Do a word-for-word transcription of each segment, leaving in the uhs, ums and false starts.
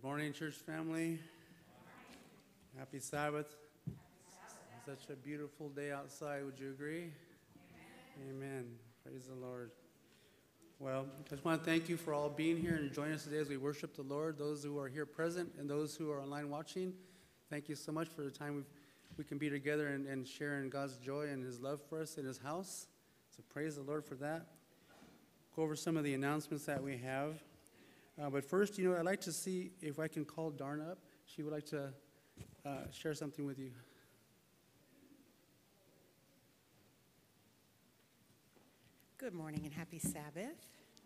Morning, church family. Happy Sabbath. Such a beautiful day outside. Would you agree? Amen. Amen. Praise the Lord. Well, I just want to thank you for all being here and joining us today as we worship the Lord. Those who are here present and those who are online watching, thank you so much for the time we've, we can be together and, and share in God's joy and His love for us in His house. So praise the Lord for that. Go over some of the announcements that we have. Uh, but first, you know, I'd like to see if I can call Darna up. She would like to uh, share something with you. Good morning and happy Sabbath.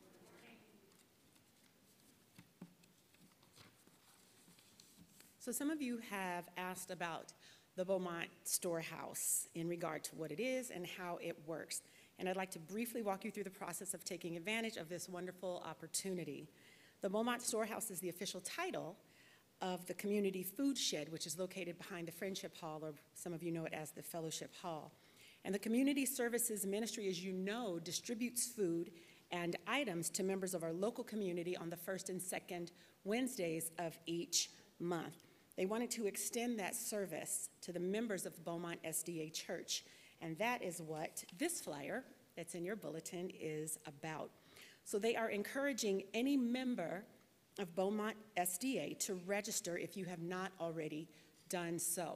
So some of you have asked about the Beaumont storehouse in regard to what it is and how it works. And I'd like to briefly walk you through the process of taking advantage of this wonderful opportunity. The Beaumont storehouse is the official title of the community food shed, which is located behind the Friendship Hall, or some of you know it as the Fellowship Hall. And the Community Services Ministry, as you know, distributes food and items to members of our local community on the first and second Wednesdays of each month. They wanted to extend that service to the members of Beaumont S D A Church, and that is what this flyer that's in your bulletin is about. So they are encouraging any member of Beaumont S D A to register if you have not already done so.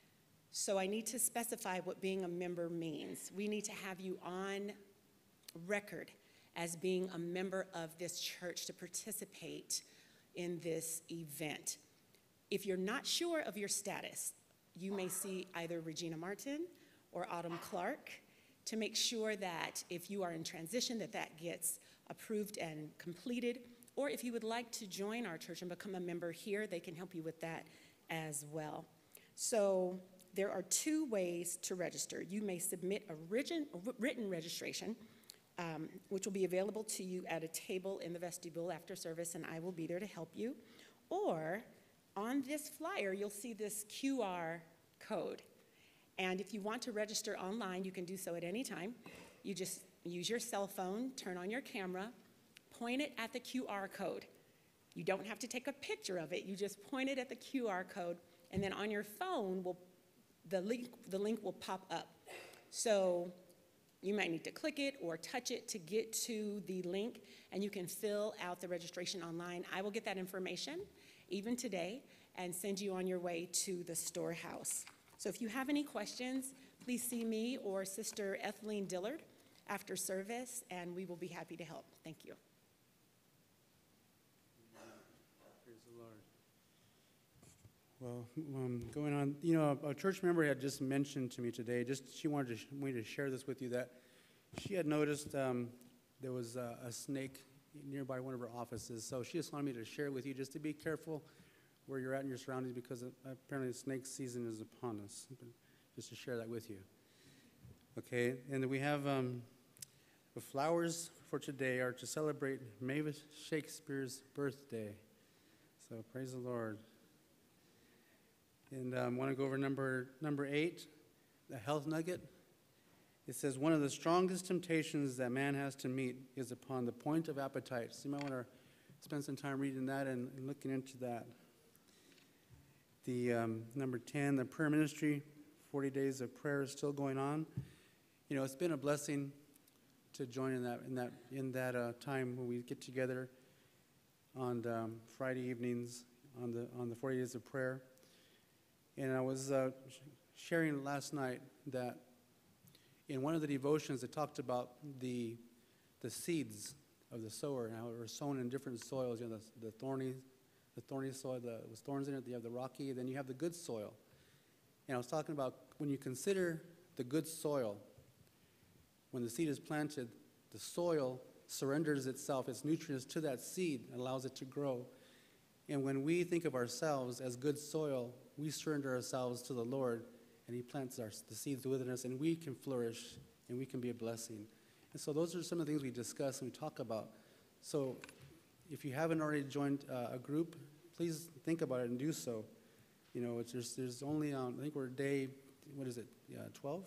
So I need to specify what being a member means. We need to have you on record as being a member of this church to participate in this event. If you're not sure of your status, you may see either Regina Martin or Autumn Clark to make sure that if you are in transition, that that gets approved and completed. Or if you would like to join our church and become a member here, they can help you with that as well. So there are two ways to register. You may submit a written, written registration, um, which will be available to you at a table in the vestibule after service, and I will be there to help you. Or on this flyer, you'll see this Q R code. And if you want to register online, you can do so at any time. You just use your cell phone, turn on your camera, point it at the Q R code. You don't have to take a picture of it. You just point it at the Q R code, and then on your phone, will, the link, the link will pop up. So you might need to click it or touch it to get to the link, and you can fill out the registration online. I will get that information even today and send you on your way to the storehouse. So if you have any questions, please see me or Sister Etheline Dillard after service, and we will be happy to help. Thank you. Praise the Lord. Well, um, going on, you know, a, a church member had just mentioned to me today, just she wanted to, me to share this with you, that she had noticed um, there was a, a snake nearby one of her offices. So she just wanted me to share with you, just to be careful where you're at in your surroundings, because apparently snake season is upon us. Just to share that with you. Okay, and we have um, the flowers for today are to celebrate Mavis Shakespeare's birthday. So praise the Lord. And I um, want to go over number number eight, the health nugget. It says, one of the strongest temptations that man has to meet is upon the point of appetite. So you might want to spend some time reading that and, and looking into that. The um, number ten, the prayer ministry, forty days of prayer is still going on. You know, it's been a blessing to join in that in that in that uh, time when we get together on um, Friday evenings on the on the forty days of prayer. And I was uh, sharing last night that in one of the devotions it talked about the the seeds of the sower and how it were sown in different soils. You know, the, the thorny the thorny soil, the with thorns in it. You have the rocky, and then you have the good soil. And I was talking about when you consider the good soil. When the seed is planted, the soil surrenders itself, its nutrients to that seed, and allows it to grow. And when we think of ourselves as good soil, we surrender ourselves to the Lord, and He plants our, the seeds within us, and we can flourish, and we can be a blessing. And so those are some of the things we discuss and we talk about. So if you haven't already joined uh, a group, please think about it and do so. You know, it's, there's, there's only, um, I think we're day, what is it, yeah, twelve?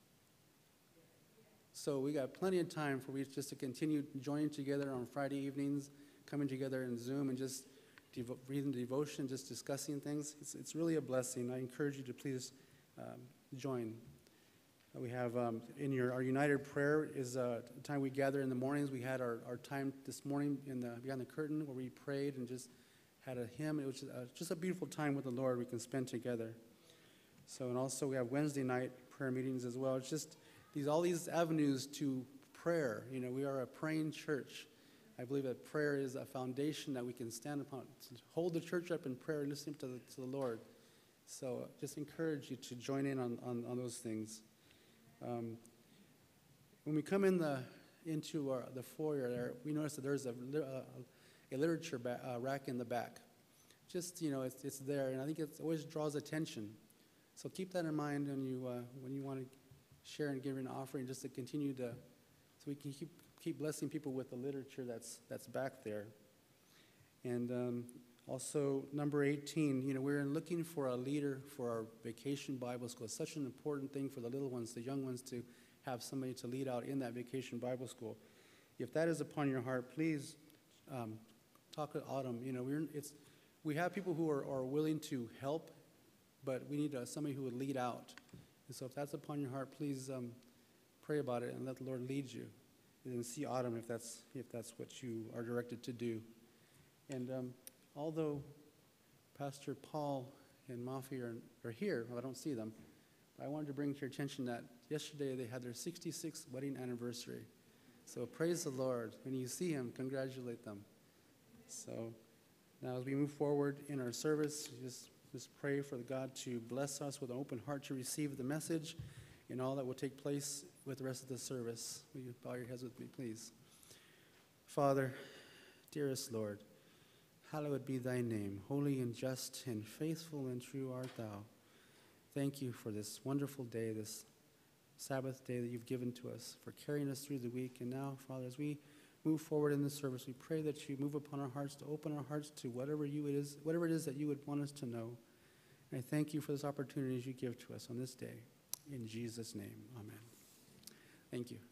So we got plenty of time for we just to continue joining together on Friday evenings, coming together in Zoom and just devo- reading the devotion, just discussing things. It's, it's really a blessing. I encourage you to please um, join. Uh, We have um, in your our united prayer is uh, the time we gather in the mornings. We had our, our time this morning in the behind the curtain where we prayed and just had a hymn. It was just, uh, just a beautiful time with the Lord we can spend together. So, and also we have Wednesday night prayer meetings as well. It's just these all these avenues to prayer. You know, we are a praying church. I believe that prayer is a foundation that we can stand upon, to hold the church up in prayer, listening to the, to the Lord. So, uh, just encourage you to join in on, on, on those things. Um, when we come in the into our, the foyer there, we notice that there's a, a, a literature ba- uh, rack in the back. Just, you know, it's, it's there, and I think it always draws attention. So keep that in mind when you uh, when you want to share and give an offering, just to continue to, so we can keep keep blessing people with the literature that's that's back there. And um, also number eighteen, you know, we're looking for a leader for our vacation Bible school. It's such an important thing for the little ones, the young ones, to have somebody to lead out in that vacation Bible school. If that is upon your heart, please um, talk to Autumn. You know, we're it's we have people who are, are willing to help, but we need uh, somebody who would lead out. And so if that's upon your heart, please um, pray about it and let the Lord lead you. And then see Autumn if that's if that's what you are directed to do. And um, although Pastor Paul and Mafi are, are here, well, I don't see them, I wanted to bring to your attention that yesterday they had their sixty-sixth wedding anniversary. So praise the Lord. When you see him, congratulate them. So now as we move forward in our service, just, just pray for God to bless us with an open heart to receive the message and all that will take place with the rest of the service. Will you bow your heads with me, please? Father, dearest Lord, hallowed be thy name. Holy and just and faithful and true art thou. Thank you for this wonderful day, this Sabbath day that you've given to us, for carrying us through the week. And now, Father, as we move forward in this service, we pray that you move upon our hearts, to open our hearts to whatever you it is, whatever it is that you would want us to know. And I thank you for this opportunity you give to us on this day. In Jesus' name, amen. Thank you.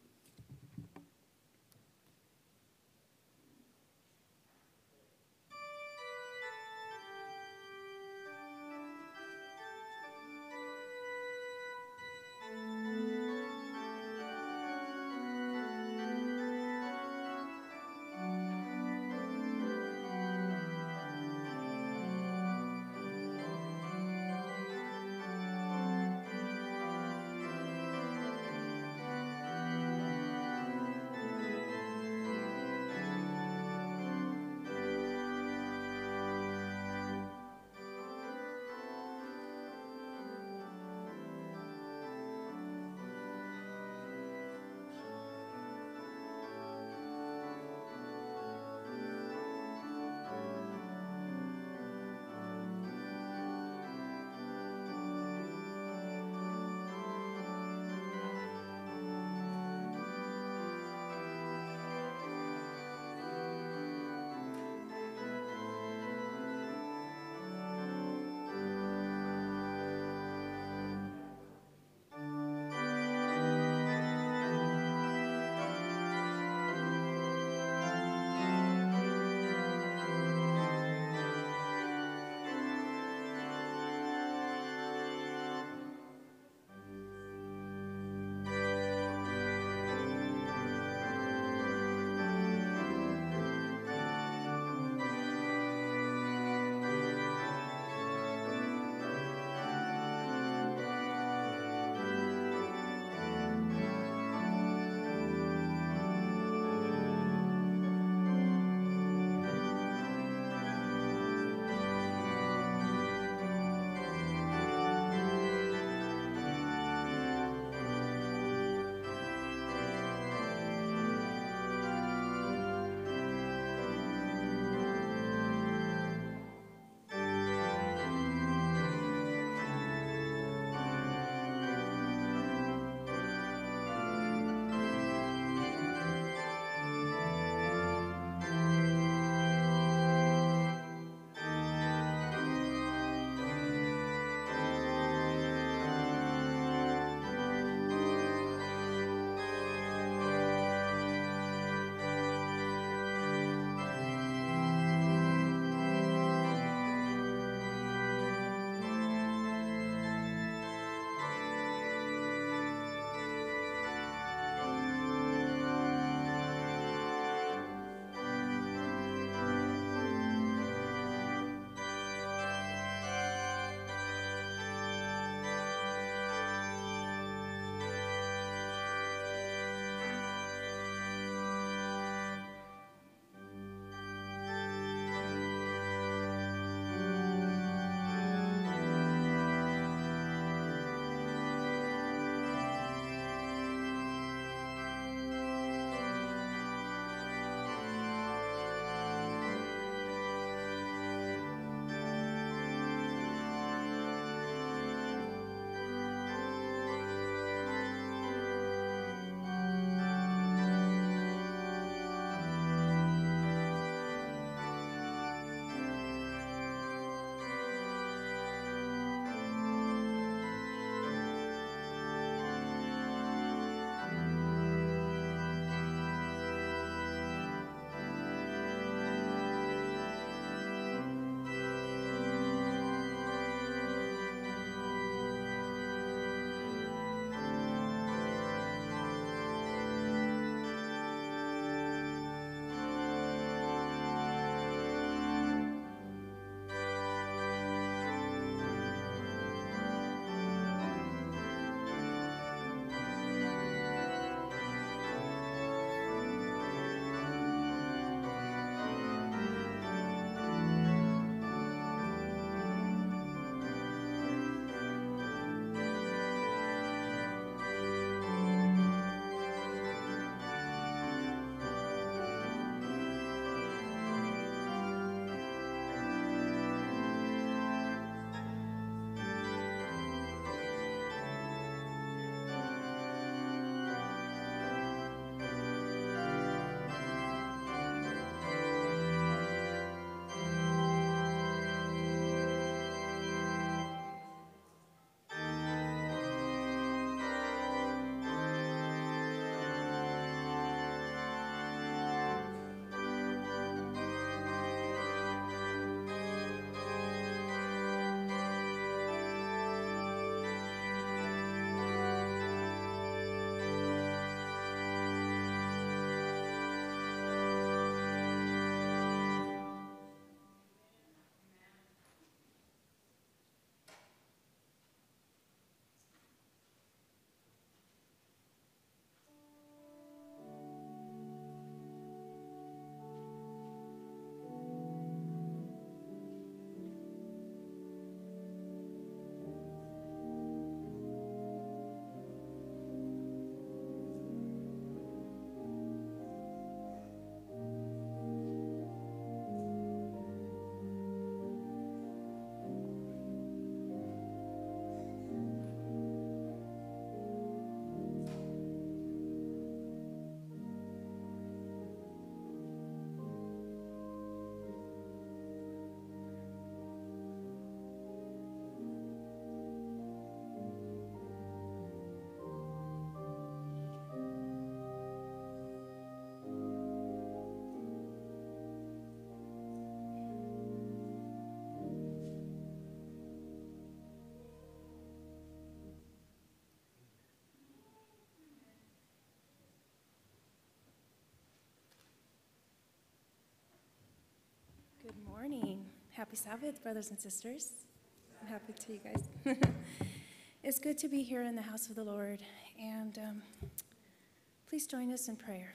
Happy Sabbath, brothers and sisters. I'm happy to you guys. It's good to be here in the house of the Lord, and um, please join us in prayer.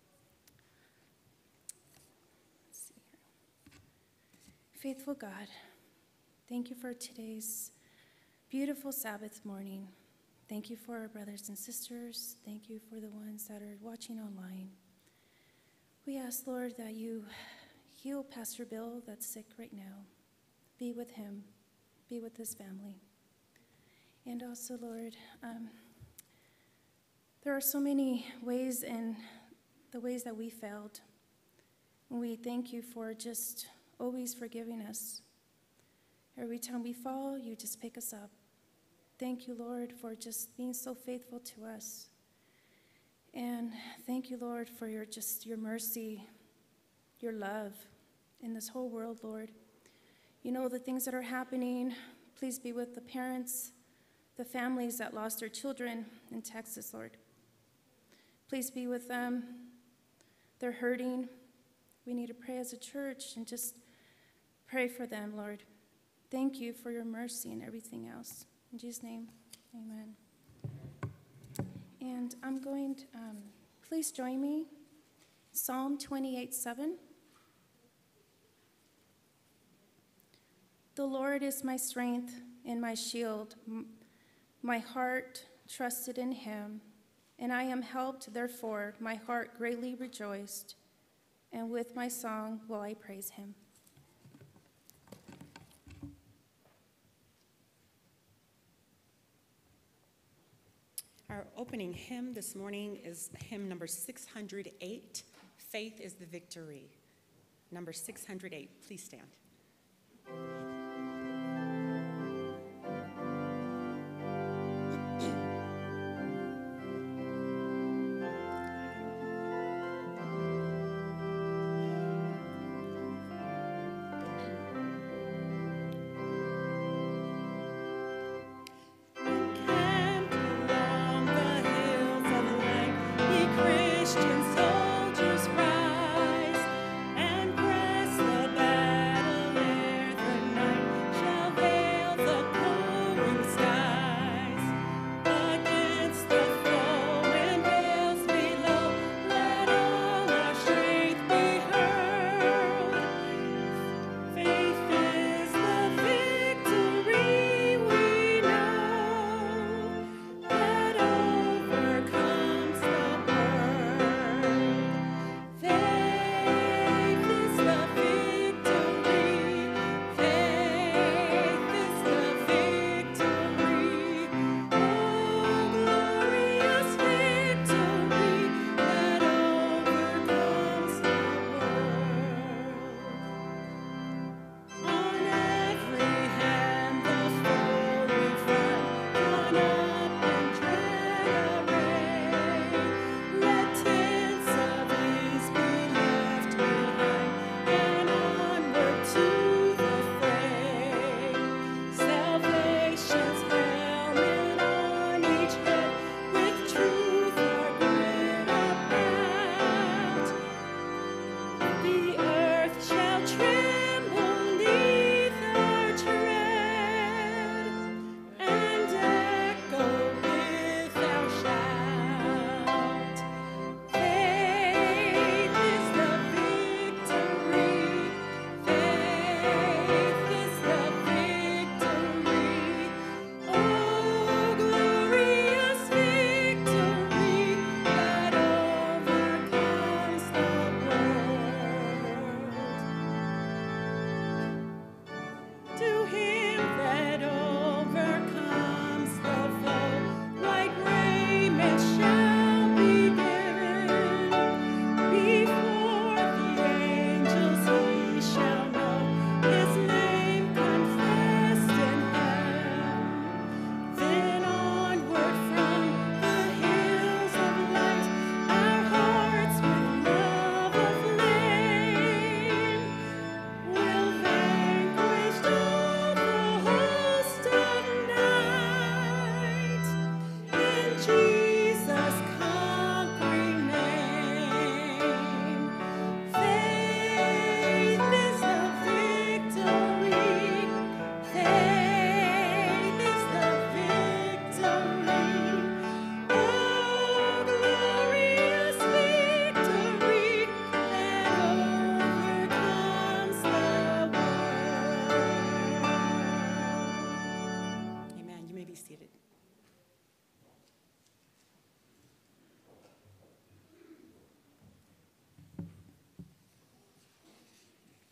Let's see here. Faithful God, thank you for today's beautiful Sabbath morning. Thank you for our brothers and sisters. Thank you for the ones that are watching online. We ask, Lord, that you heal Pastor Bill that's sick right now. Be with him. Be with his family. And also, Lord, um, there are so many ways in the ways that we failed. And we thank you for just always forgiving us. Every time we fall, you just pick us up. Thank you, Lord, for just being so faithful to us. And thank you, Lord, for your just your mercy, your love in this whole world, Lord. You know the things that are happening. Please be with the parents, the families that lost their children in Texas, Lord. Please be with them. They're hurting. We need to pray as a church and just pray for them, Lord. Thank you for your mercy and everything else. In Jesus' name, amen. And I'm going to, um, please join me, Psalm twenty-eight seven. The Lord is my strength and my shield. My heart trusted in him, and I am helped, therefore my heart greatly rejoiced, and with my song will I praise him. Our opening hymn this morning is hymn number six hundred eight, Faith is the Victory. Number six hundred eight, please stand. Soldiers rise and press the battle ere the night.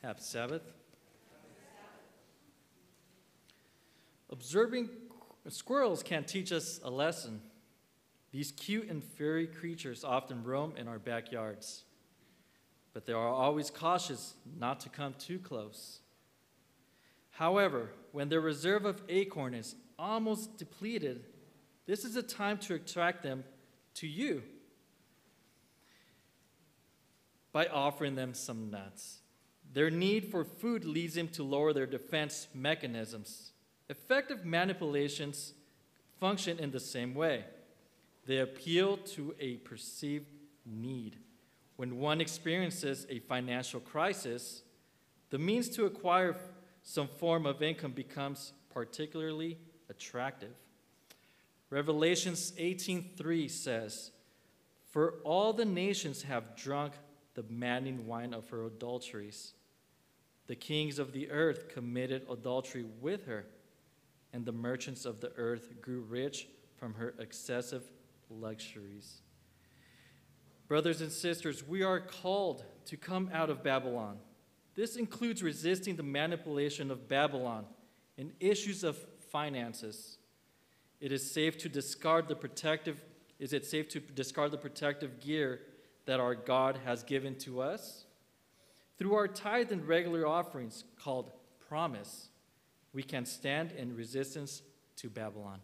Happy Sabbath. Observing squirrels can teach us a lesson. These cute and furry creatures often roam in our backyards, but they are always cautious not to come too close. However, when their reserve of acorn is almost depleted, this is a time to attract them to you by offering them some nuts. Their need for food leads them to lower their defense mechanisms. Effective manipulations function in the same way. They appeal to a perceived need. When one experiences a financial crisis, the means to acquire some form of income becomes particularly attractive. Revelations eighteen three says, "For all the nations have drunk the maddening wine of her adulteries. The kings of the earth committed adultery with her, and the merchants of the earth grew rich from her excessive luxuries." Brothers and sisters, we are called to come out of Babylon. This includes resisting the manipulation of Babylon in issues of finances. It is safe to discard the protective, is it safe to discard the protective gear that our God has given to us? Through our tithe and regular offerings called promise, we can stand in resistance to Babylon.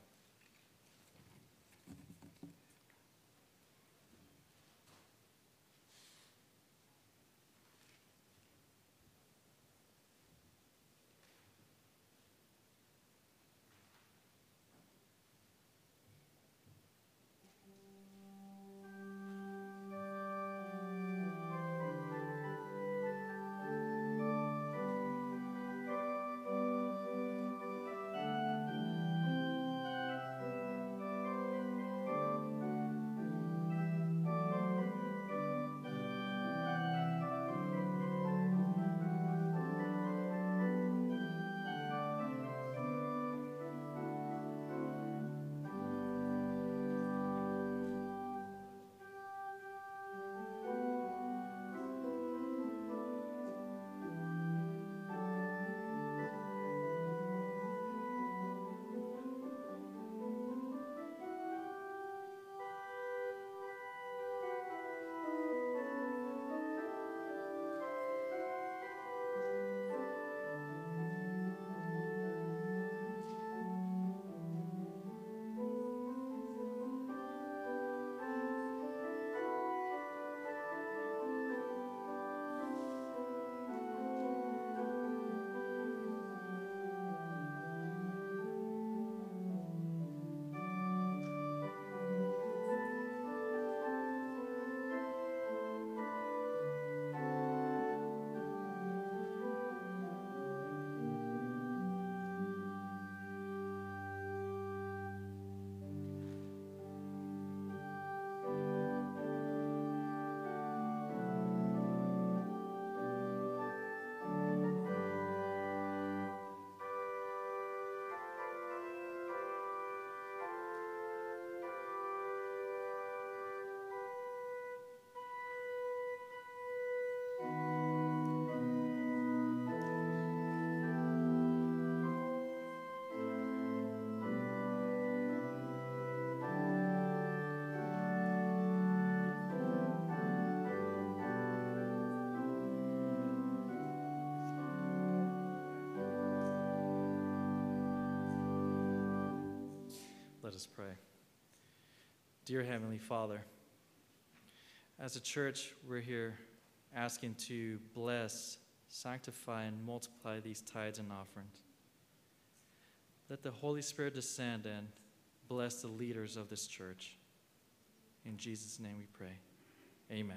Let us pray. Dear Heavenly Father, as a church, we're here asking to bless, sanctify, and multiply these tithes and offerings. Let the Holy Spirit descend and bless the leaders of this church. In Jesus' name we pray. Amen.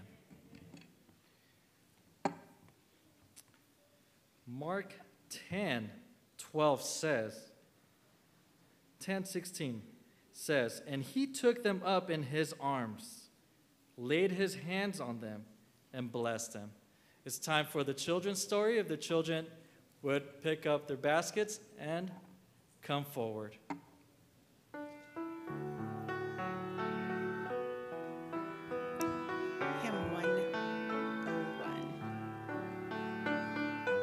Mark ten twelve says, ten sixteen says, "And he took them up in his arms, laid his hands on them, and blessed them." It's time for the children's story. If the children would pick up their baskets and come forward. Hymn one oh one.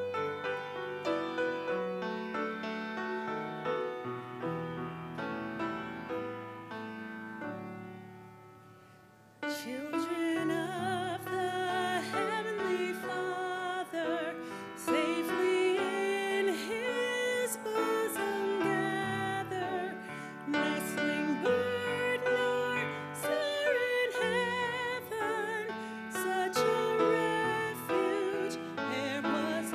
Children of the Heavenly Father, safely in His bosom gather, nestling bird, Lord, star in heaven, such a refuge there was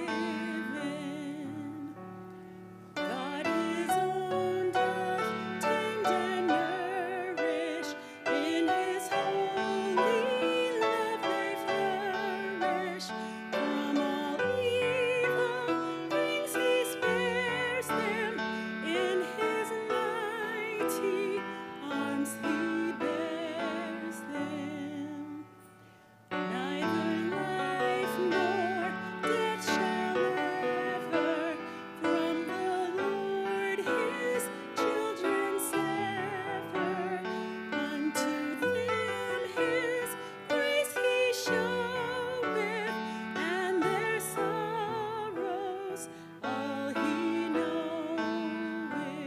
given. God His own doth tend and nourish, in His holy love they flourish. From all evil things He spares them, in His mighty arms He bears them. Neither life nor death shall ever from the Lord His children sever. Unto them His grace He showeth, and their sorrows all He knoweth.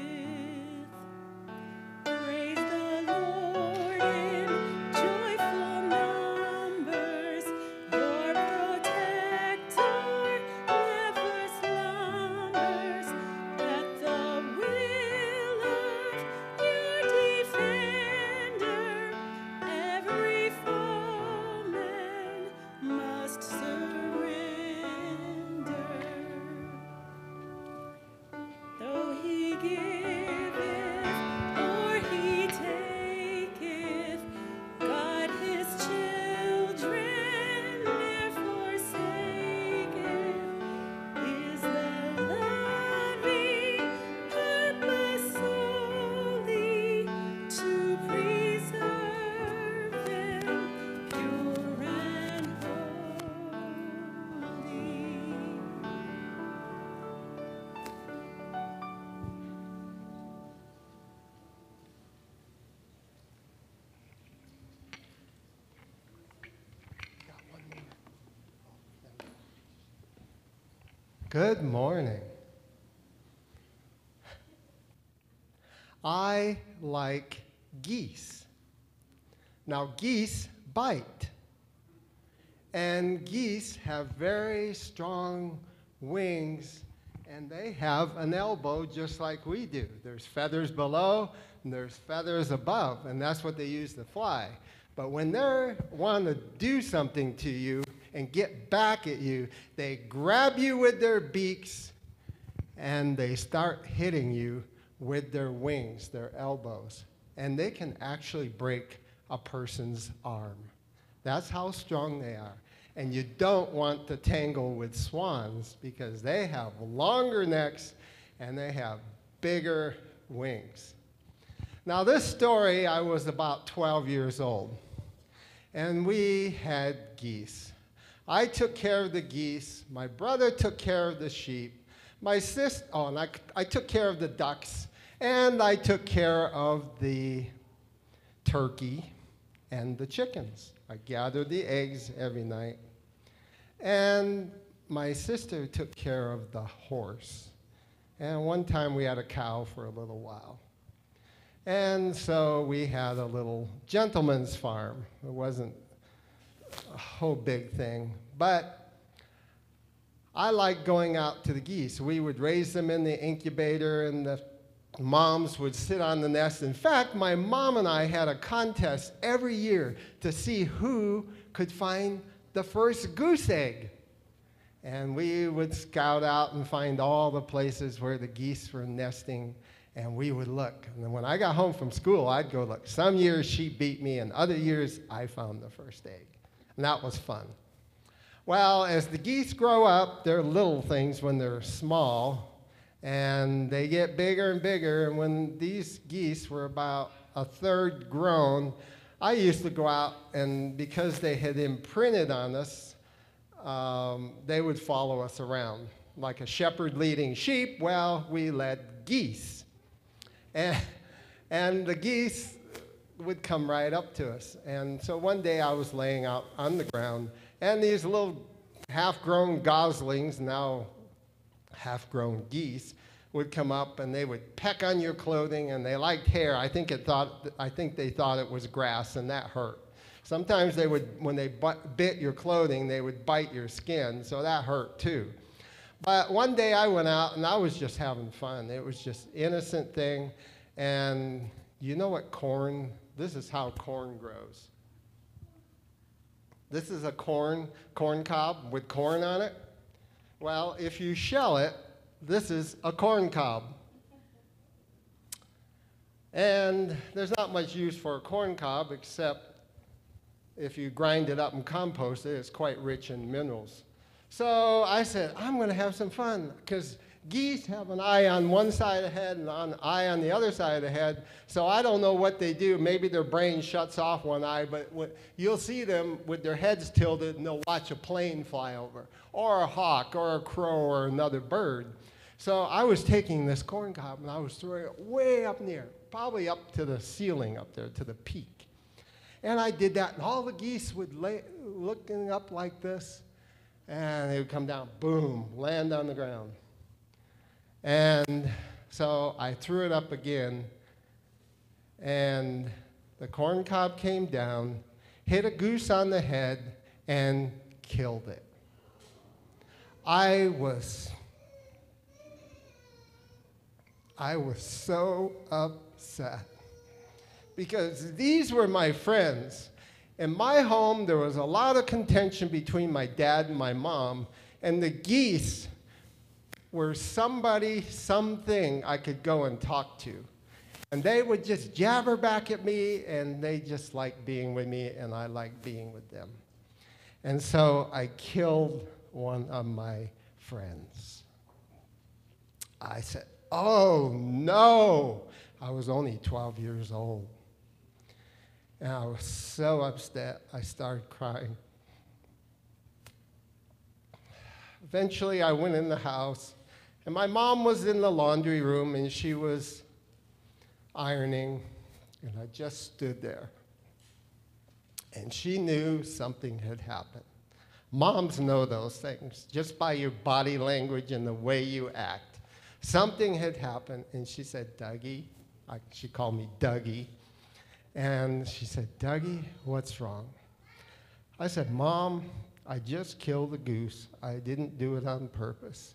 Praise the Lord in joyful numbers. Your protector never slumbers. Let the will of your defender every foeman must surrender. Though He giveth or He taketh, God His children ne'er forsaketh. Is the loving purpose solely to preserve them pure and holy. Good morning. I like geese. Now, geese bite, and geese have very strong wings, and they have an elbow just like we do. There's feathers below, and there's feathers above, and that's what they use to fly. But when they want to do something to you and get back at you, they grab you with their beaks, and they start hitting you with their wings, their elbows. And they can actually break a person's arm. That's how strong they are. And you don't want to tangle with swans because they have longer necks and they have bigger wings. Now, this story, I was about twelve years old, and we had geese. I took care of the geese. My brother took care of the sheep. My sis, oh, and I, I took care of the ducks, and I took care of the turkey and the chickens. I gathered the eggs every night. And my sister took care of the horse. And one time we had a cow for a little while. And so we had a little gentleman's farm. It wasn't a whole big thing, but I liked going out to the geese. We would raise them in the incubator, and the moms would sit on the nest. In fact, my mom and I had a contest every year to see who could find the first goose egg. And we would scout out and find all the places where the geese were nesting, and we would look. And then when I got home from school, I'd go look. Some years she beat me, and other years I found the first egg. And that was fun. Well, as the geese grow up, they're little things when they're small, and they get bigger and bigger. And when these geese were about a third grown, I used to go out, and because they had imprinted on us, um, they would follow us around. Like a shepherd leading sheep, well, we led geese. And, and the geese would come right up to us. And so one day I was laying out on the ground, and these little half-grown goslings, now half-grown geese, would come up, and they would peck on your clothing, and they liked hair. I think it thought, I think they thought it was grass, and that hurt. Sometimes they would, when they bit, bit your clothing, they would bite your skin, so that hurt too. But one day I went out and I was just having fun. It was just innocent thing. And you know what corn, this is how corn grows. This is a corn, corn cob with corn on it. Well, if you shell it, this is a corn cob. And there's not much use for a corn cob except if you grind it up and compost it, it's quite rich in minerals. So I said, I'm going to have some fun, because geese have an eye on one side of the head and an eye on the other side of the head. So I don't know what they do. Maybe their brain shuts off one eye, but what, you'll see them with their heads tilted, and they'll watch a plane fly over, or a hawk, or a crow, or another bird. So I was taking this corn cob, and I was throwing it way up in the air, probably up to the ceiling up there, to the peak. And I did that, and all the geese would lay, looking up like this, and they would come down, boom, land on the ground. And so I threw it up again, and the corn cob came down, hit a goose on the head, and killed it. I was, I was so upset, because these were my friends. In my home, there was a lot of contention between my dad and my mom, and the geese were somebody, something I could go and talk to. And they would just jabber back at me, and they just liked being with me, and I liked being with them. And so I killed one of my friends. I said, oh no! I was only twelve years old. And I was so upset, I started crying. Eventually, I went in the house, and my mom was in the laundry room, and she was ironing, and I just stood there. And she knew something had happened. Moms know those things, just by your body language and the way you act. Something had happened, and she said, Dougie, I, she called me Dougie, and she said, Dougie, what's wrong? I said, Mom, I just killed a goose. I didn't do it on purpose.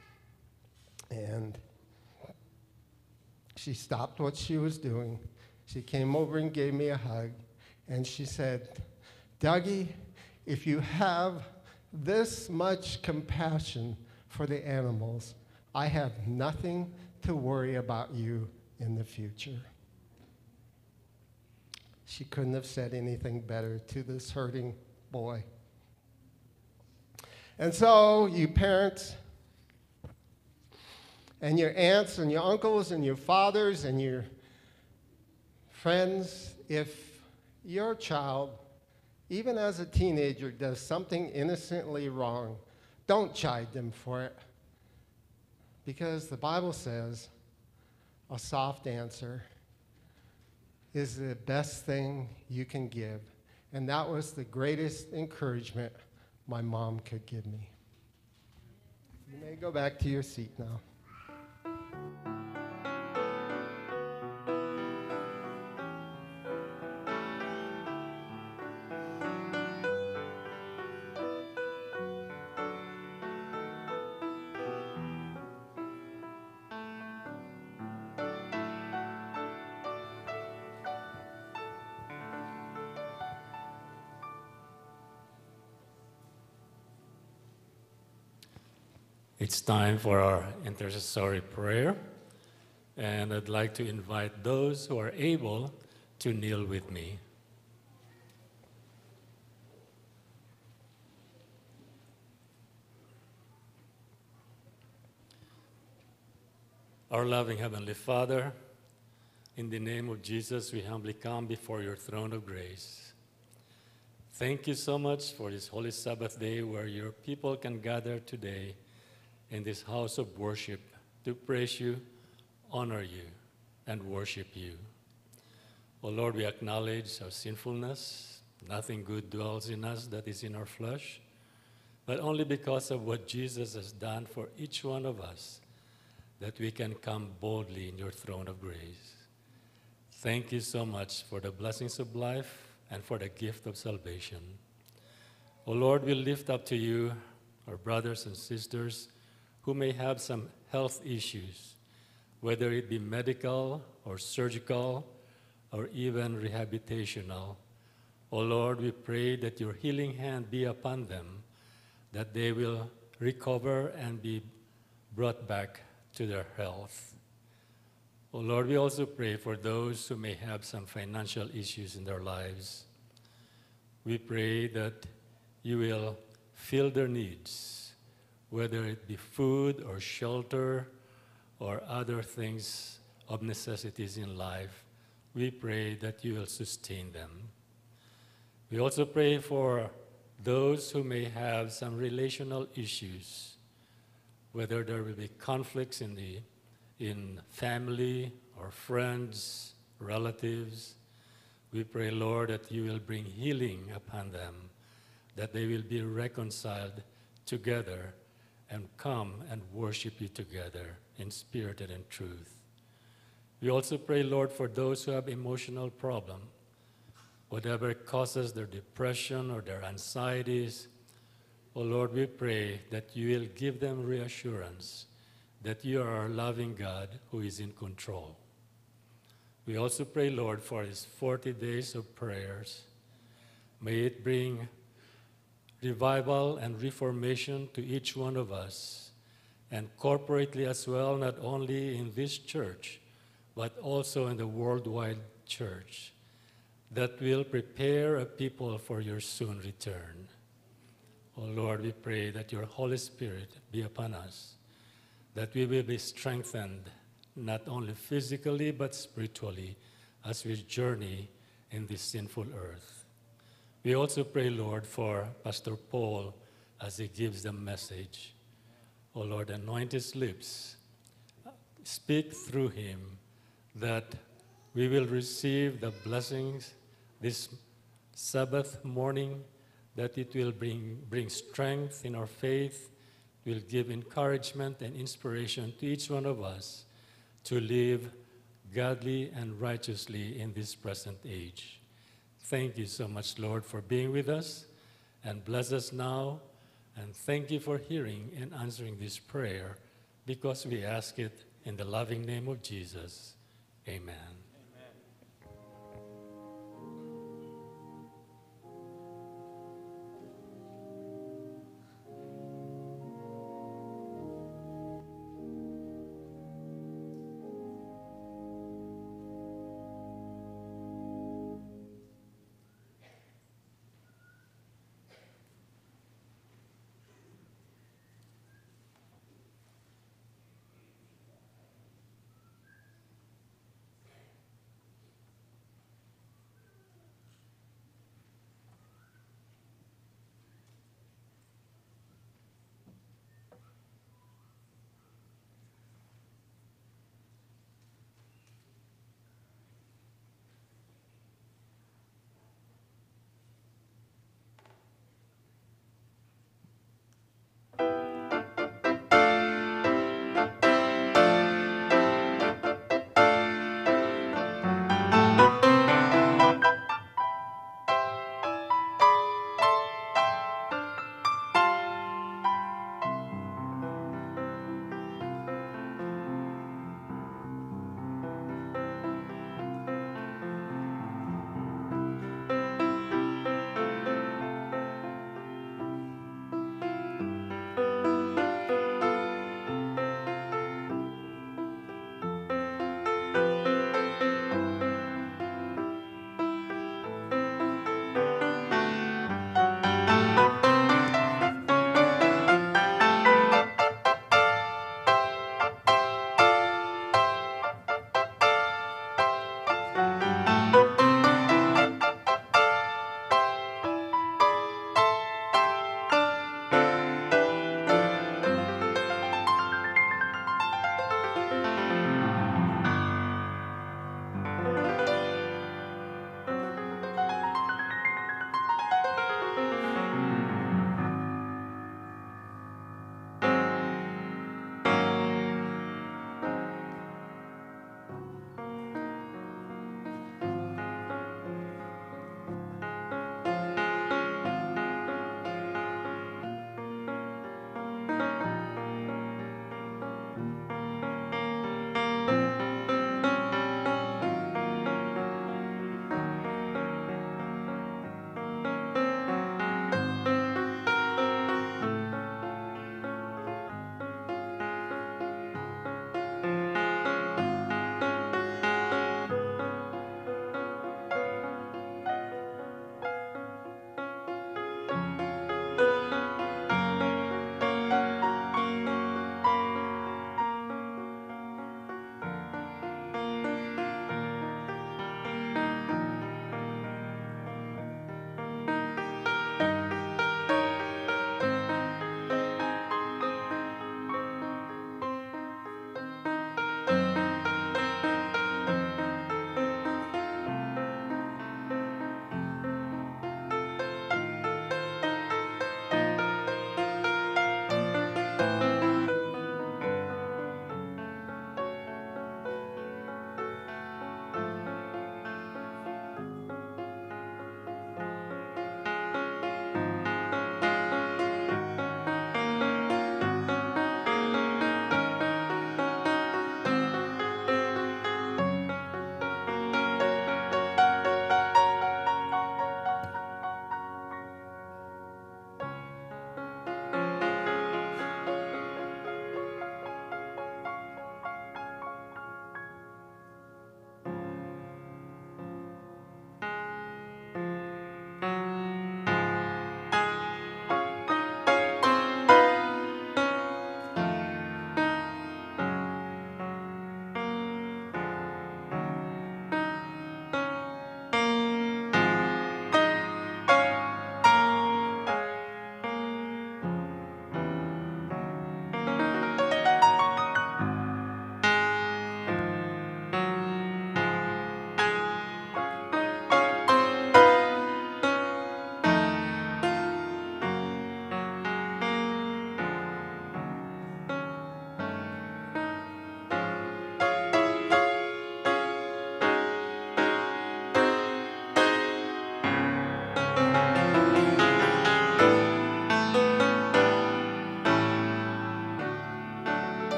And she stopped what she was doing. She came over and gave me a hug, and she said, Dougie, if you have this much compassion for the animals, I have nothing to worry about you in the future. She couldn't have said anything better to this hurting boy. And so, you parents, and your aunts, and your uncles, and your fathers, and your friends, if your child, even as a teenager, does something innocently wrong, don't chide them for it. Because the Bible says a soft answer is the best thing you can give. And that was the greatest encouragement my mom could give me. You may go back to your seat now. It's time for our intercessory prayer, and I'd like to invite those who are able to kneel with me. Our loving Heavenly Father, in the name of Jesus, we humbly come before your throne of grace. Thank you so much for this Holy Sabbath day where your people can gather today in this house of worship to praise you, honor you, and worship you. Oh Lord, we acknowledge our sinfulness. Nothing good dwells in us that is in our flesh, but only because of what Jesus has done for each one of us that we can come boldly in your throne of grace. Thank you so much for the blessings of life, and for the gift of salvation. O Lord, we lift up to you our brothers and sisters who may have some health issues, whether it be medical or surgical or even rehabilitational. O Lord, we pray that your healing hand be upon them, that they will recover and be brought back to their health. O Lord, we also pray for those who may have some financial issues in their lives. We pray that you will fill their needs, whether it be food or shelter or other things of necessities in life. We pray that you will sustain them. We also pray for those who may have some relational issues, whether there will be conflicts in the in family or friends, relatives. We pray, Lord, that you will bring healing upon them, that they will be reconciled together and come and worship you together in spirit and in truth. We also pray, Lord, for those who have emotional problems, whatever causes their depression or their anxieties. Oh Lord, we pray that you will give them reassurance that you are our loving God who is in control. We also pray, Lord, for his forty days of prayers. May it bring revival and reformation to each one of us, and corporately as well, not only in this church, but also in the worldwide church, that will prepare a people for your soon return. Oh Lord, we pray that your Holy Spirit be upon us, that we will be strengthened, not only physically, but spiritually, as we journey in this sinful earth. We also pray, Lord, for Pastor Paul as he gives the message. Oh Lord, anoint his lips. Speak through him, that we will receive the blessings this Sabbath morning, that it will bring, bring strength in our faith, will give encouragement and inspiration to each one of us to live godly and righteously in this present age. Thank you so much, Lord, for being with us, and bless us now, and thank you for hearing and answering this prayer, because we ask it in the loving name of Jesus. Amen.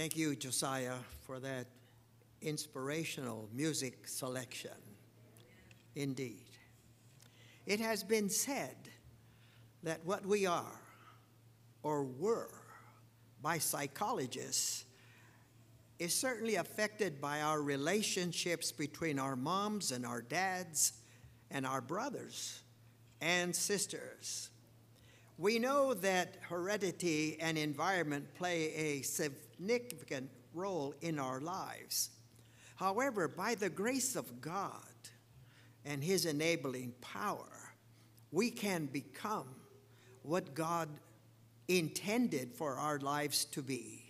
Thank you, Josiah, for that inspirational music selection. Indeed. It has been said that what we are or were by psychologists is certainly affected by our relationships between our moms and our dads and our brothers and sisters. We know that heredity and environment play a significant role in our lives. However, by the grace of God and His enabling power, we can become what God intended for our lives to be.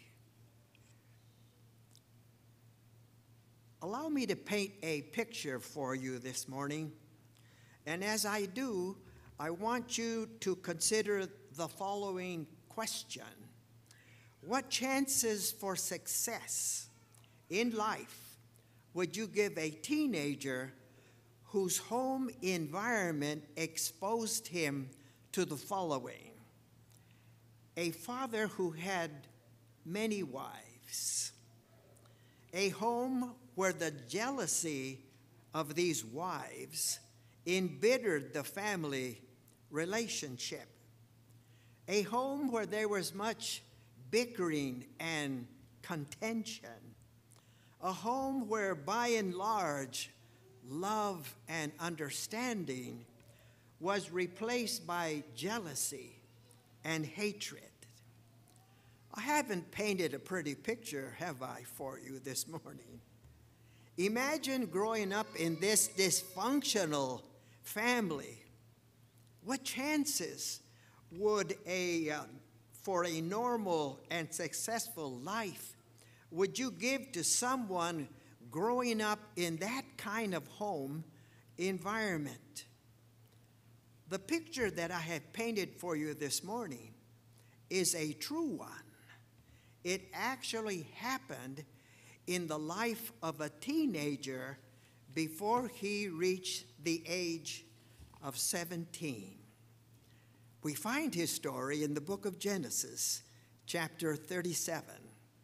Allow me to paint a picture for you this morning. And as I do, I want you to consider the following question. What chances for success in life would you give a teenager whose home environment exposed him to the following? A father who had many wives, a home where the jealousy of these wives embittered the family relationship, a home where there was much bickering and contention, a home where by and large love and understanding was replaced by jealousy and hatred. I haven't painted a pretty picture, have I, for you this morning? Imagine growing up in this dysfunctional family. What chances would a, uh, for a normal and successful life, would you give to someone growing up in that kind of home environment? The picture that I have painted for you this morning is a true one. It actually happened in the life of a teenager before he reached the age of seventeen. We find his story in the book of Genesis, chapter thirty-seven.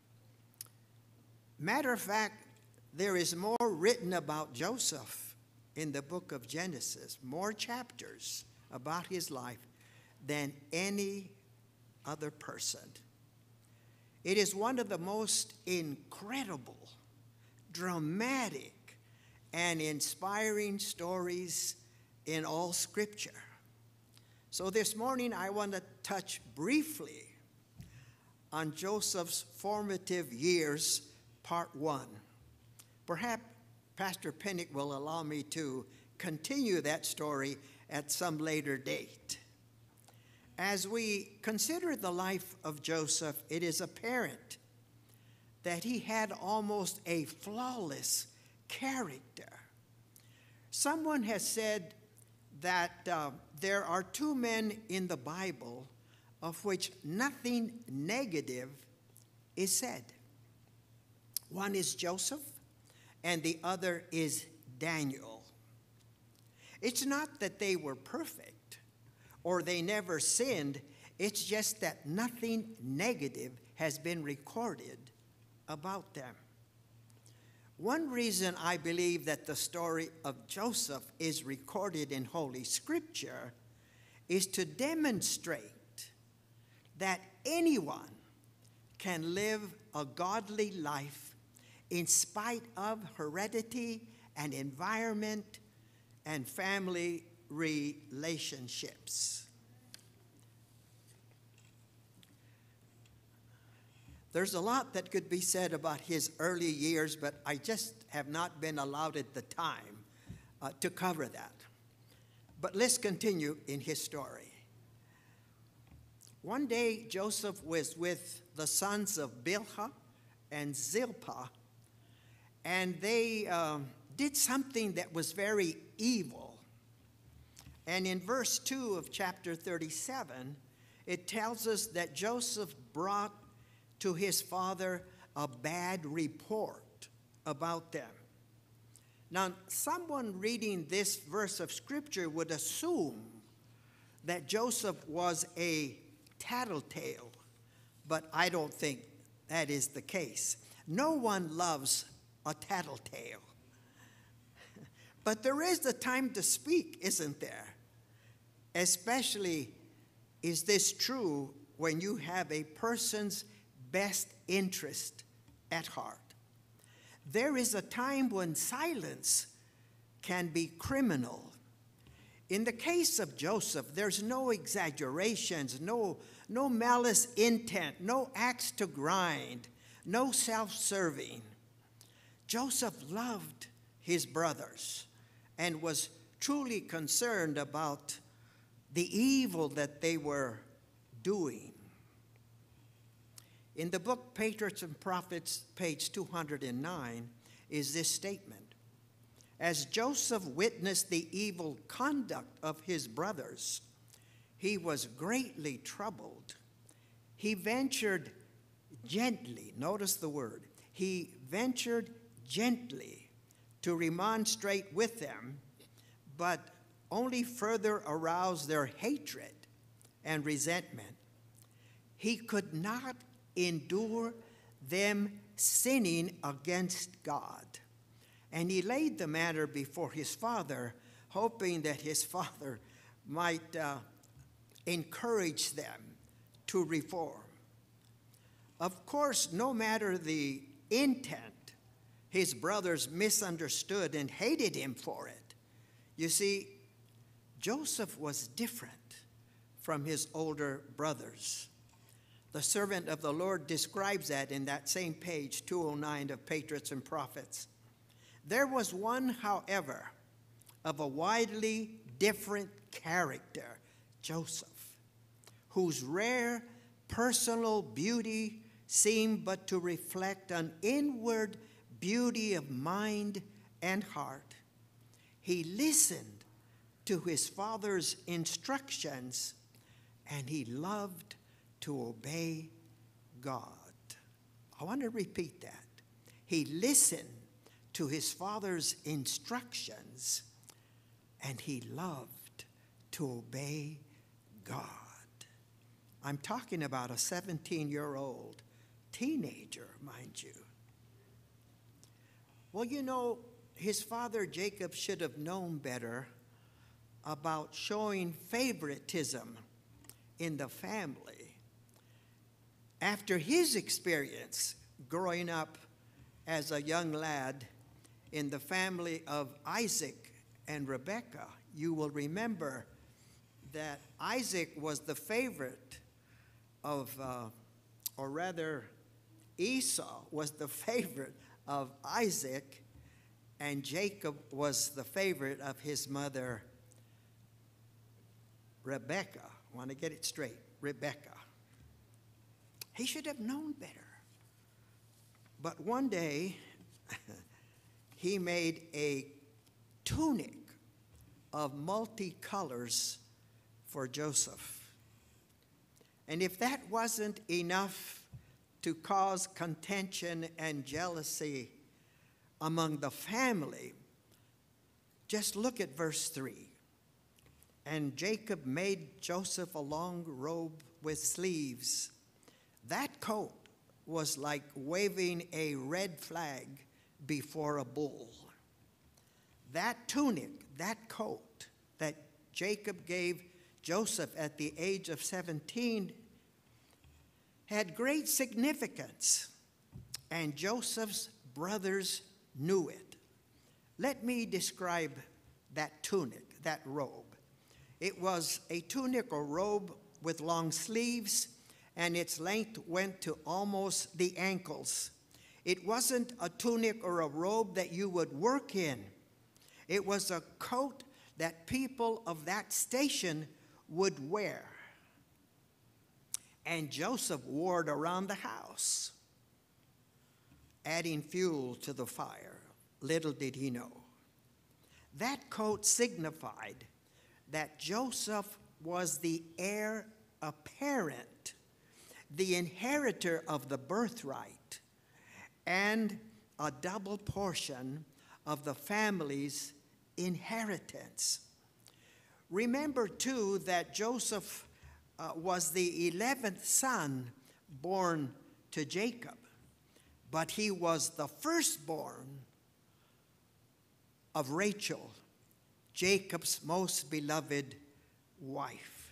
Matter of fact, there is more written about Joseph in the book of Genesis, more chapters about his life than any other person. It is one of the most incredible, dramatic, and inspiring stories in all Scripture. So this morning I want to touch briefly on Joseph's formative years, part one. Perhaps Pastor Pennick will allow me to continue that story at some later date. As we consider the life of Joseph, it is apparent that he had almost a flawless character. Someone has said that uh, there are two men in the Bible of which nothing negative is said. One is Joseph, and the other is Daniel. It's not that they were perfect or they never sinned. It's just that nothing negative has been recorded about them. One reason I believe that the story of Joseph is recorded in Holy Scripture is to demonstrate that anyone can live a godly life in spite of heredity and environment and family relationships. There's a lot that could be said about his early years, but I just have not been allowed at the time uh, to cover that. But let's continue in his story. One day, Joseph was with the sons of Bilhah and Zilpah, and they um, did something that was very evil. And in verse two of chapter thirty-seven, it tells us that Joseph brought to his father a bad report about them. Now, someone reading this verse of Scripture would assume that Joseph was a tattletale, but I don't think that is the case. No one loves a tattletale. But there is the time to speak, isn't there? Especially, is this true when you have a person's best interest at heart? There is a time when silence can be criminal. In the case of Joseph, there's no exaggerations, no, no malice intent, no axe to grind, no self-serving. Joseph loved his brothers and was truly concerned about the evil that they were doing. In the book Patriots and Prophets, page two hundred nine, is this statement. As Joseph witnessed the evil conduct of his brothers, he was greatly troubled. He ventured gently, notice the word, he ventured gently to remonstrate with them, but only further aroused their hatred and resentment. He could not endure them sinning against God. And he laid the matter before his father, hoping that his father might uh, encourage them to reform. Of course, no matter the intent, his brothers misunderstood and hated him for it. You see, Joseph was different from his older brothers. The servant of the Lord describes that in that same page, two oh nine of Patriots and Prophets. There was one, however, of a widely different character, Joseph, whose rare personal beauty seemed but to reflect an inward beauty of mind and heart. He listened to his father's instructions, and he loved to obey God. I want to repeat that. He listened to his father's instructions, and he loved to obey God. I'm talking about a seventeen-year-old teenager, mind you. Well, you know, his father Jacob should have known better about showing favoritism in the family. After his experience growing up as a young lad in the family of Isaac and Rebekah, you will remember that Isaac was the favorite of, uh, or rather, Esau was the favorite of Isaac, and Jacob was the favorite of his mother, Rebekah. I want to get it straight, Rebekah. He should have known better. But one day, he made a tunic of multicolors for Joseph. And if that wasn't enough to cause contention and jealousy among the family, just look at verse three. And Jacob made Joseph a long robe with sleeves. That coat was like waving a red flag before a bull. That tunic, that coat that Jacob gave Joseph at the age of seventeen had great significance, and Joseph's brothers knew it. Let me describe that tunic, that robe. It was a tunic or robe with long sleeves, and its length went to almost the ankles. It wasn't a tunic or a robe that you would work in. It was a coat that people of that station would wear. And Joseph wore it around the house, adding fuel to the fire. Little did he know. That coat signified that Joseph was the heir apparent, the inheritor of the birthright, and a double portion of the family's inheritance. Remember, too, that Joseph uh, was the eleventh son born to Jacob, but he was the firstborn of Rachel, Jacob's most beloved wife.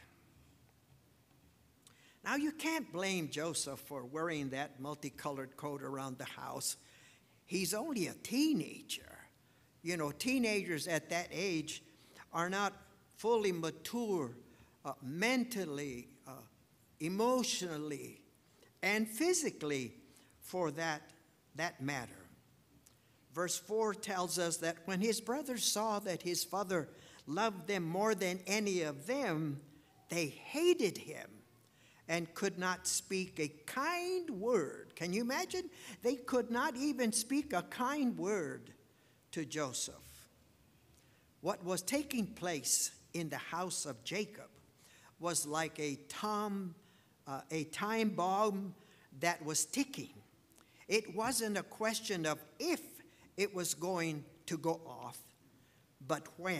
Now, you can't blame Joseph for wearing that multicolored coat around the house. He's only a teenager. You know, teenagers at that age are not fully mature uh, mentally, uh, emotionally, and physically for that, that matter. Verse four tells us that when his brothers saw that his father loved them more than any of them, they hated him and could not speak a kind word. Can you imagine? They could not even speak a kind word to Joseph. What was taking place in the house of Jacob was like a tom, uh, a time bomb that was ticking. It wasn't a question of if it was going to go off, but when.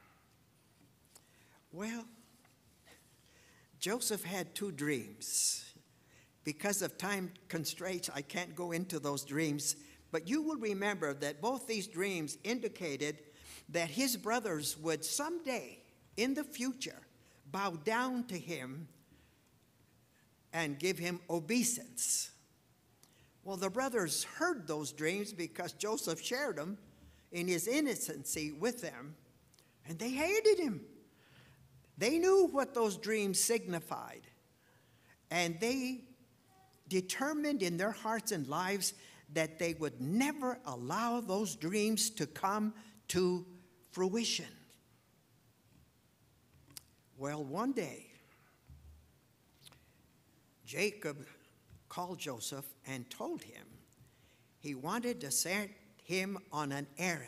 Well, Joseph had two dreams. Because of time constraints, I can't go into those dreams, but you will remember that both these dreams indicated that his brothers would someday in the future bow down to him and give him obeisance. Well, the brothers heard those dreams because Joseph shared them in his innocency with them, and they hated him. They knew what those dreams signified, and they determined in their hearts and lives that they would never allow those dreams to come to fruition. Well, one day, Jacob called Joseph and told him he wanted to send him on an errand.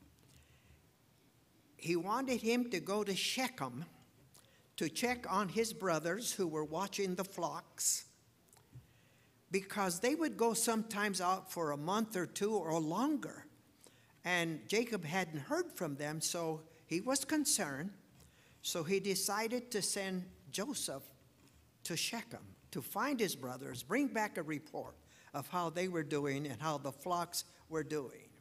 He wanted him to go to Shechem to check on his brothers who were watching the flocks, because they would go sometimes out for a month or two or longer, and Jacob hadn't heard from them, so he was concerned. So he decided to send Joseph to Shechem to find his brothers, bring back a report of how they were doing and how the flocks were doing.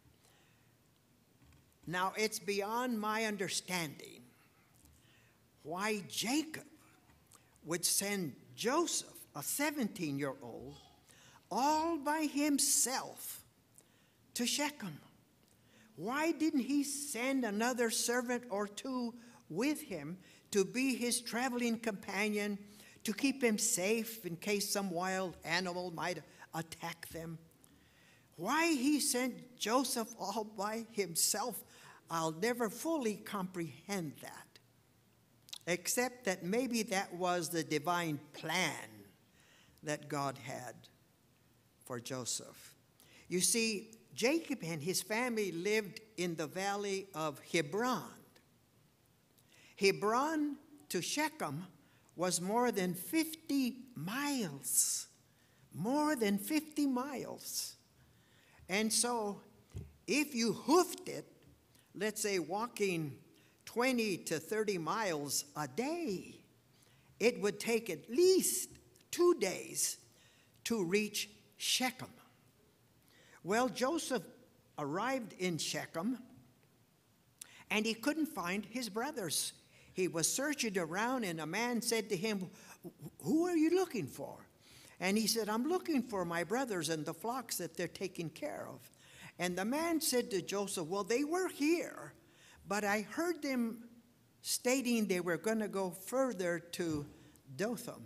Now, it's beyond my understanding why Jacob would send Joseph, a seventeen-year-old, all by himself to Shechem. Why didn't he send another servant or two with him to be his traveling companion, to keep him safe in case some wild animal might attack them? Why he sent Joseph all by himself, I'll never fully comprehend that, except that maybe that was the divine plan that God had for Joseph. You see, Jacob and his family lived in the valley of Hebron. Hebron to Shechem was more than fifty miles. More than fifty miles. And so, if you hoofed it, let's say walking twenty to thirty miles a day, it would take at least two days to reach Shechem. Well, Joseph arrived in Shechem, and he couldn't find his brothers. He was searching around, and a man said to him, "Who are you looking for?" And he said, "I'm looking for my brothers and the flocks that they're taking care of." And the man said to Joseph, "Well, they were here, but I heard them stating they were going to go further to Dothan."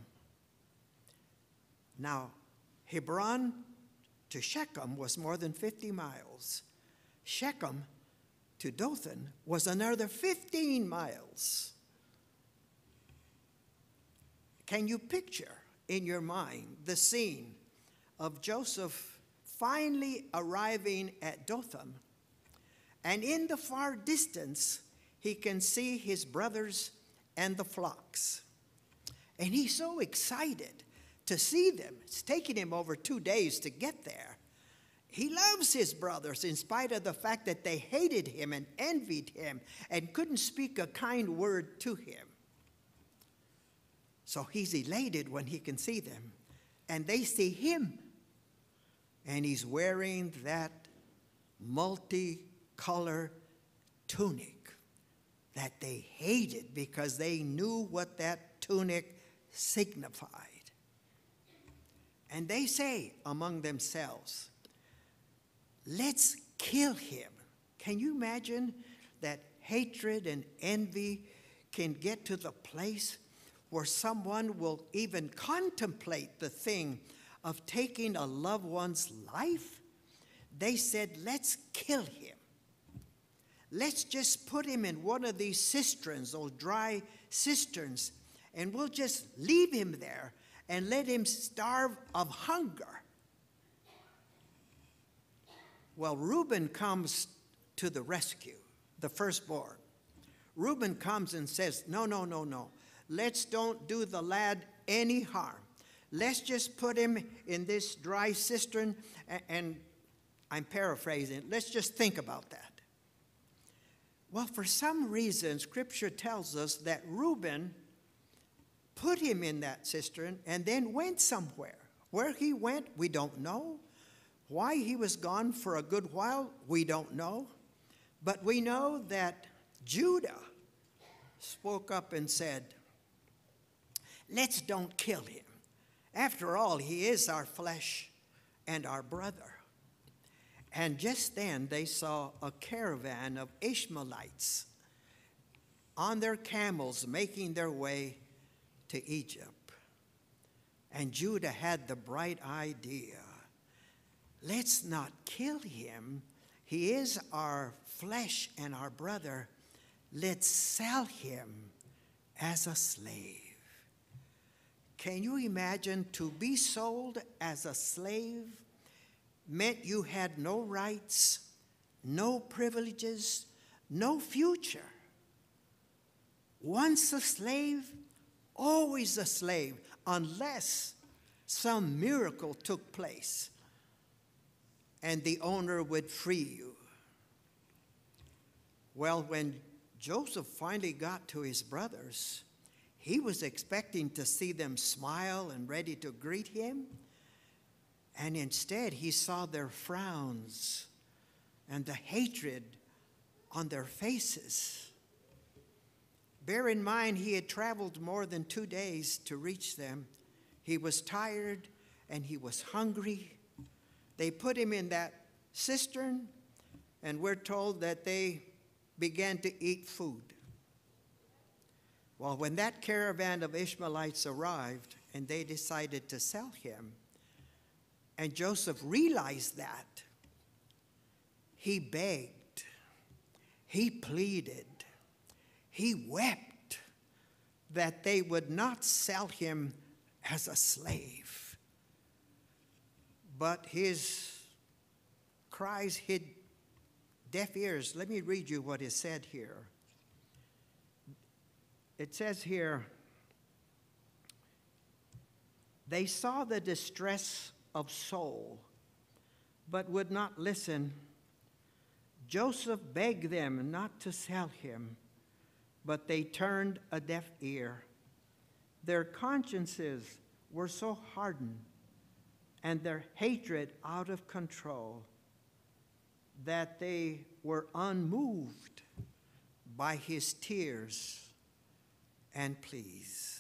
Now, Hebron to Shechem was more than fifty miles. Shechem to Dothan was another fifteen miles. Can you picture in your mind the scene of Joseph finally arriving at Dothan, and in the far distance he can see his brothers and the flocks, and he's so excited to see them. It's taken him over two days to get there. He loves his brothers in spite of the fact that they hated him and envied him and couldn't speak a kind word to him. So he's elated when he can see them. and they see him, and he's wearing that multicolor tunic that they hated because they knew what that tunic signified. And they say among themselves, let's kill him. Can you imagine that hatred and envy can get to the place where someone will even contemplate the thing of taking a loved one's life? They said, let's kill him. Let's just put him in one of these cisterns, those dry cisterns, and we'll just leave him there and let him starve of hunger. Well, Reuben comes to the rescue, the firstborn. Reuben comes and says, no, no, no, no. Let's don't do the lad any harm. Let's just put him in this dry cistern, and, and I'm paraphrasing, let's just think about that. Well, for some reason, Scripture tells us that Reuben put him in that cistern and then went somewhere. Where he went, we don't know. Why he was gone for a good while, we don't know. But we know that Judah spoke up and said, let's don't kill him. After all, he is our flesh and our brother. And just then they saw a caravan of Ishmaelites on their camels making their way to Egypt. And Judah had the bright idea, let's not kill him. He is our flesh and our brother. Let's sell him as a slave. Can you imagine to be sold as a slave meant you had no rights, no privileges, no future? Once a slave, always a slave, unless some miracle took place and the owner would free you. Well, when Joseph finally got to his brothers, he was expecting to see them smile and ready to greet him. And instead, he saw their frowns and the hatred on their faces. Bear in mind, he had traveled more than two days to reach them. He was tired and he was hungry. They put him in that cistern, and we're told that they began to eat food. Well, when that caravan of Ishmaelites arrived and they decided to sell him, and Joseph realized that, he begged, he pleaded, he wept that they would not sell him as a slave. But his cries hid deaf ears. Let me read you what is said here. It says here, they saw the distress of soul, but would not listen. Joseph begged them not to sell him, but they turned a deaf ear. Their consciences were so hardened and their hatred out of control that they were unmoved by his tears and pleas.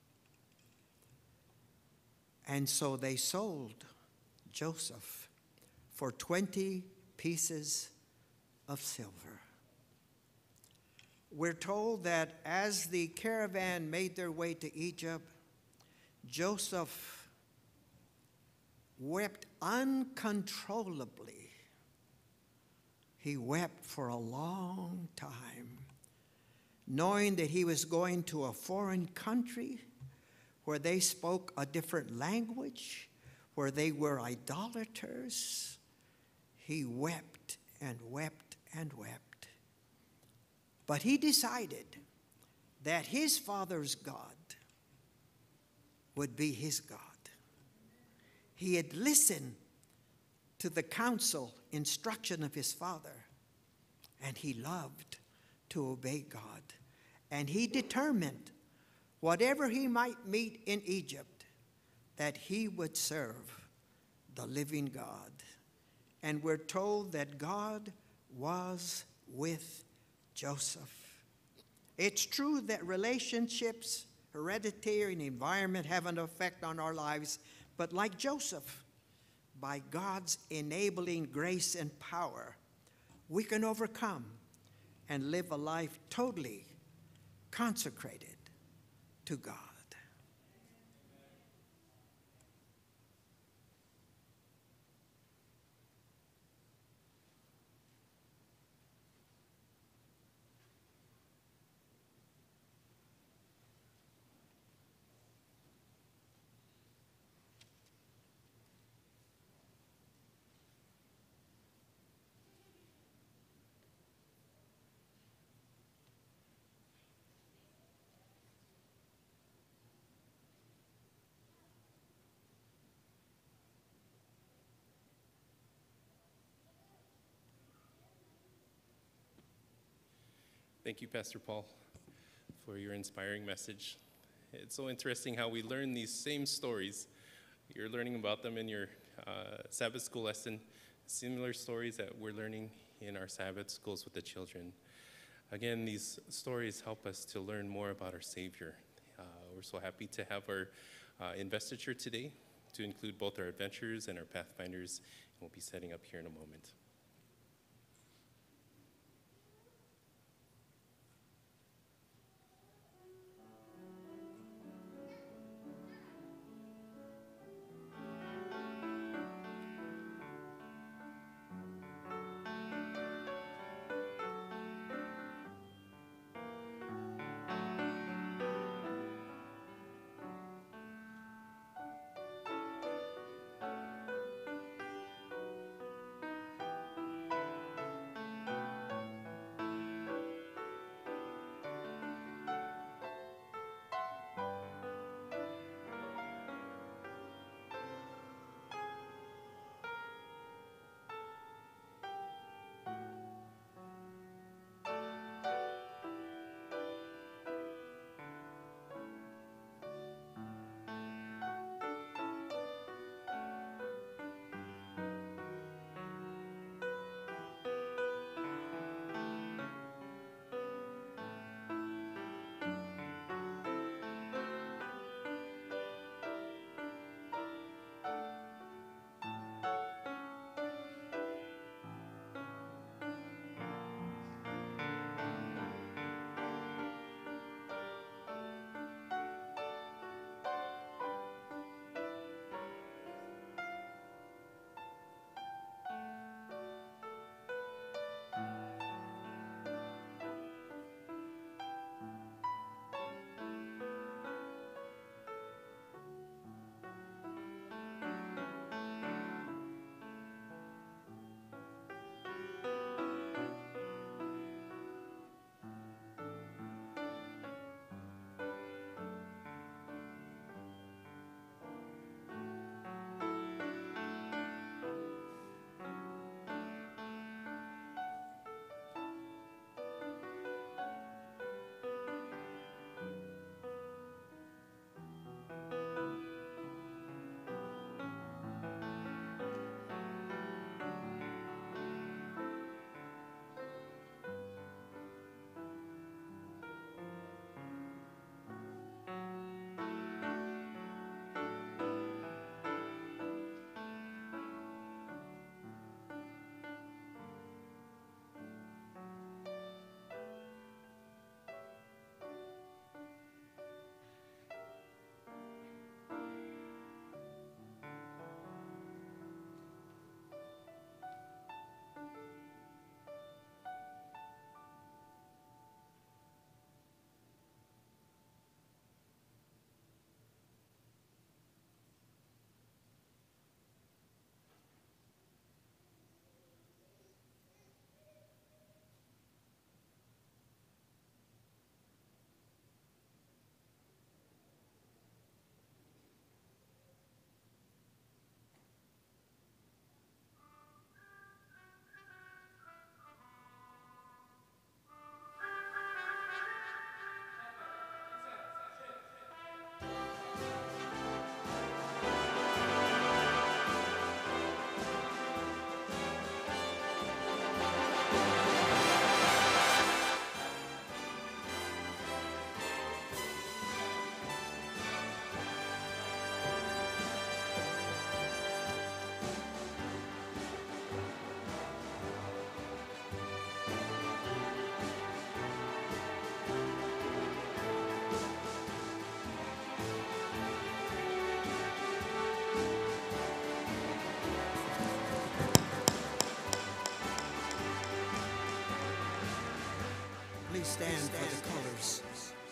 And so they sold Joseph for twenty pieces of silver. We're told that as the caravan made their way to Egypt, Joseph wept uncontrollably. He wept for a long time, knowing that he was going to a foreign country where they spoke a different language, where they were idolaters. He wept and wept and wept. But he decided that his father's God would be his God. He had listened to the counsel, instruction of his father, and he loved to obey God. And he determined, whatever he might meet in Egypt, that he would serve the living God. And we're told that God was with Joseph. It's true that relationships, hereditary, and environment have an effect on our lives, but like Joseph, by God's enabling grace and power, we can overcome and live a life totally consecrated to God. Thank you, Pastor Paul, for your inspiring message. It's so interesting how we learn these same stories. You're learning about them in your uh, Sabbath school lesson, similar stories that we're learning in our Sabbath schools with the children. Again, these stories help us to learn more about our Savior. Uh, we're so happy to have our uh, investiture today to include both our adventurers and our pathfinders, and we'll be setting up here in a moment. stand for the colors.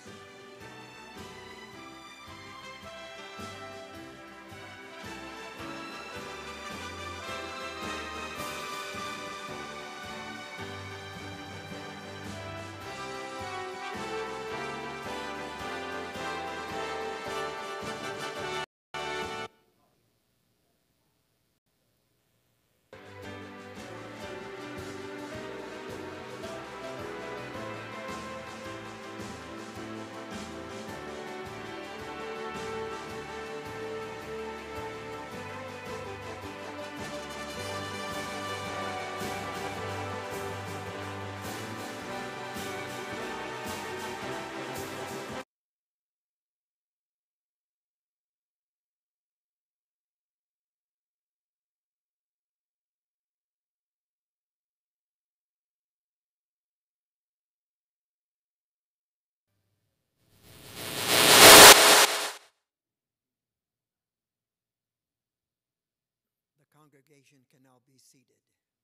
The congregation can now be seated.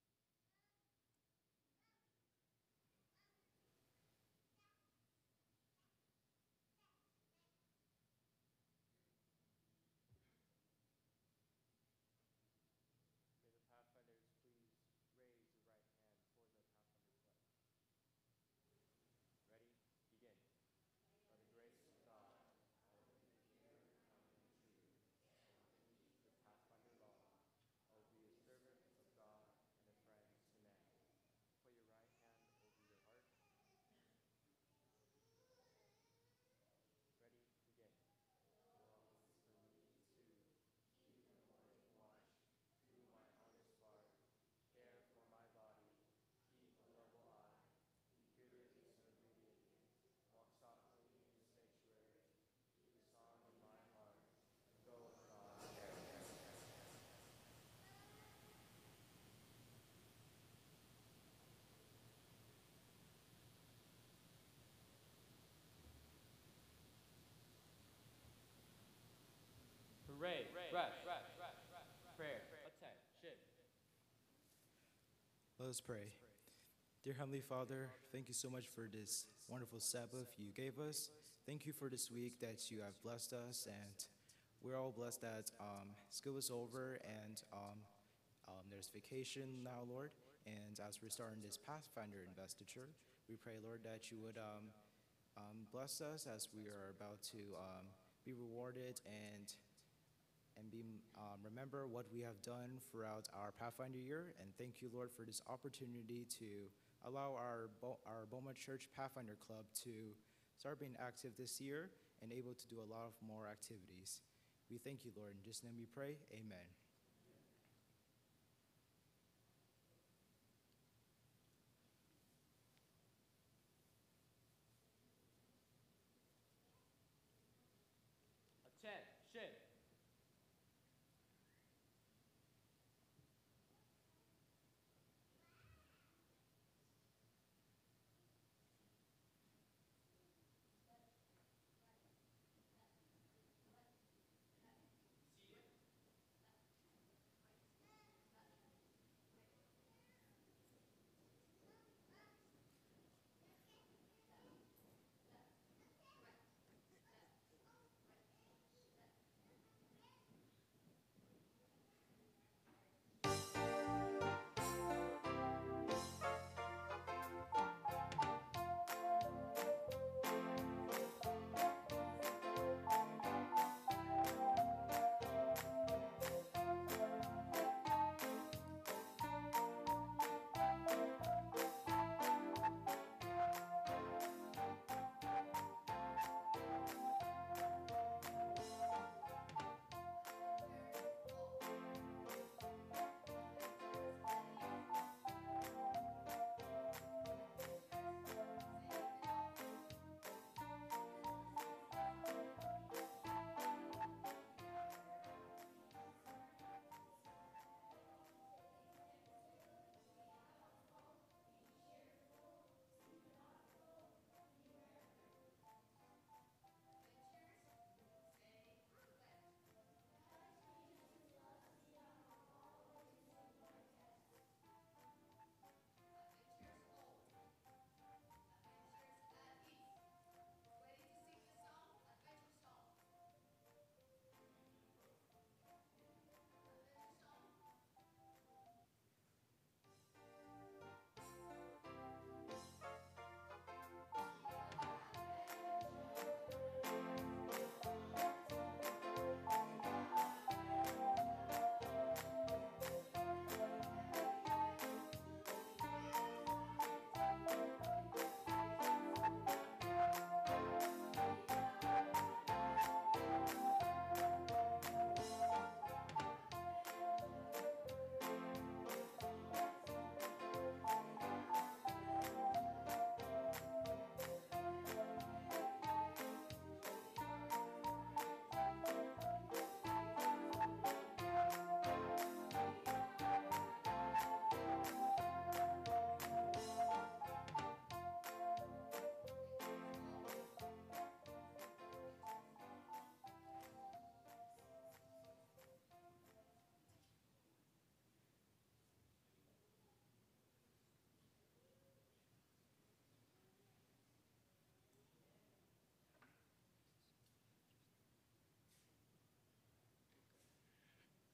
May the Pathfinders please raise your right hand for the Pathfinder pledge. Ready? Begin. By the grace of God, I will be pure, kind, and true. I will teach the Pathfinder law. I will be a servant of God and a friend to men. Put your right hand over your heart. Ready? Begin. Belongs for me to keep the morning watch, do my honest part, care for my body, keep a level eye, be courteous and obedient, walk softly in the sanctuary, keep the song in my heart, go with God's care. Hooray, rest, prayer, attention. Let us pray. Dear Heavenly Father, thank you so much for this wonderful Sabbath you gave us. Thank you for this week that you have blessed us, and we're all blessed that um, school is over and um, um, there's vacation now, Lord. And as we're starting this Pathfinder investiture, we pray, Lord, that you would um, um, bless us as we are about to um, be rewarded and and be, um, remember what we have done throughout our Pathfinder year. And thank you, Lord, for this opportunity to allow our, Bo- our Beaumont Church Pathfinder Club to start being active this year and able to do a lot of more activities. We thank you, Lord. In Jesus' name we pray, amen. Attention.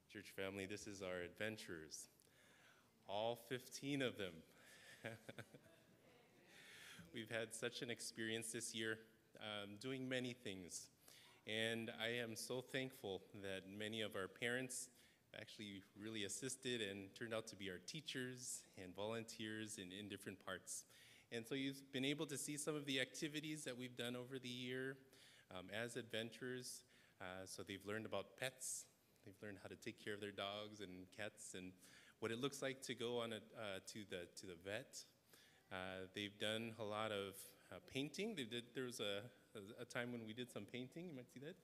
Church family, this is our adventurers, all fifteen of them. We've had such an experience this year, um, doing many things. And I am so thankful that many of our parents actually really assisted and turned out to be our teachers and volunteers in, in different parts. And so you've been able to see some of the activities that we've done over the year um, as adventurers. Uh, so they've learned about pets. They've learned how to take care of their dogs and cats and what it looks like to go on a, uh, to the to the vet. Uh, they've done a lot of uh, painting. They did. There was a, a time when we did some painting. You might see that.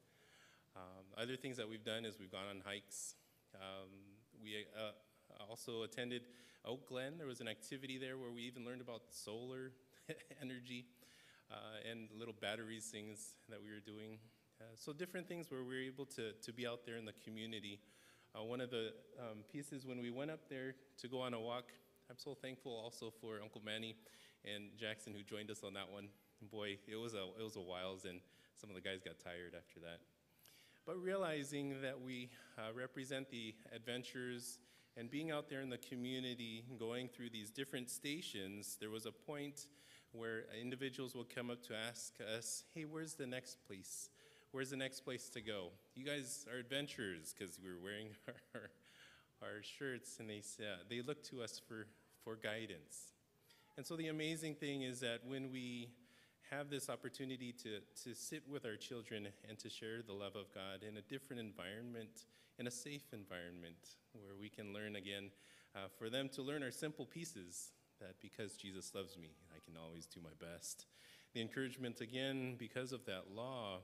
Um, other things that we've done is we've gone on hikes. Um, we uh, also attended Oak Glen. There was an activity there where we even learned about solar energy uh, and little batteries things that we were doing. Uh, so different things where we were able to, to be out there in the community. Uh, one of the um, pieces when we went up there to go on a walk, I'm so thankful also for Uncle Manny and Jackson who joined us on that one. And boy, it was a it was a while, and some of the guys got tired after that. But realizing that we uh, represent the adventures and being out there in the community, going through these different stations, there was a point where individuals would come up to ask us, hey, where's the next place? Where's the next place to go? You guys are adventurers, because we were wearing our, our shirts, and they said, they looked to us for, for guidance. And so the amazing thing is that when we have this opportunity to, to sit with our children and to share the love of God in a different environment, in a safe environment, where we can learn again, uh, for them to learn our simple pieces, that because Jesus loves me, I can always do my best. The encouragement, again, because of that law,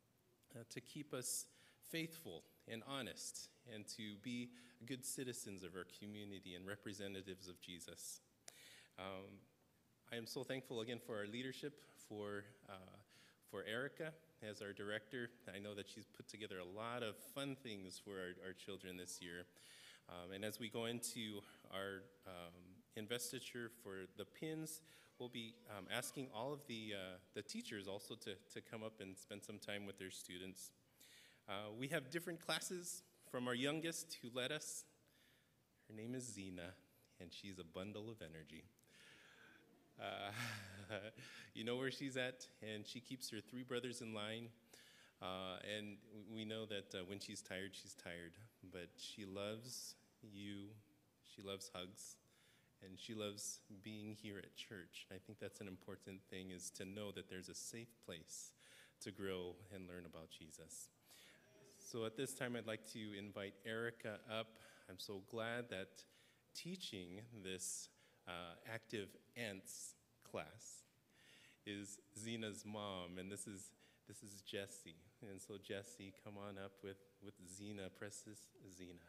uh, to keep us faithful and honest, and to be good citizens of our community and representatives of Jesus. Um, I am so thankful again for our leadership, for uh, for Erica as our director. I know that she's put together a lot of fun things for our, our children this year. Um, and as we go into our um, investiture for the pins, we'll be um, asking all of the uh, the teachers also to, to come up and spend some time with their students. Uh, we have different classes from our youngest who led us. Her name is Zena, and she's a bundle of energy. Uh, you know where she's at, and she keeps her three brothers in line. Uh, and we know that uh, when she's tired, she's tired. But she loves you, she loves hugs, and she loves being here at church. I think that's an important thing, is to know that there's a safe place to grow and learn about Jesus. So at this time, I'd like to invite Erica up. I'm so glad that teaching this Uh, active ants class is Zena's mom, and this is this is Jessie. And so Jessie, come on up with, with Zena. Press this, Zena.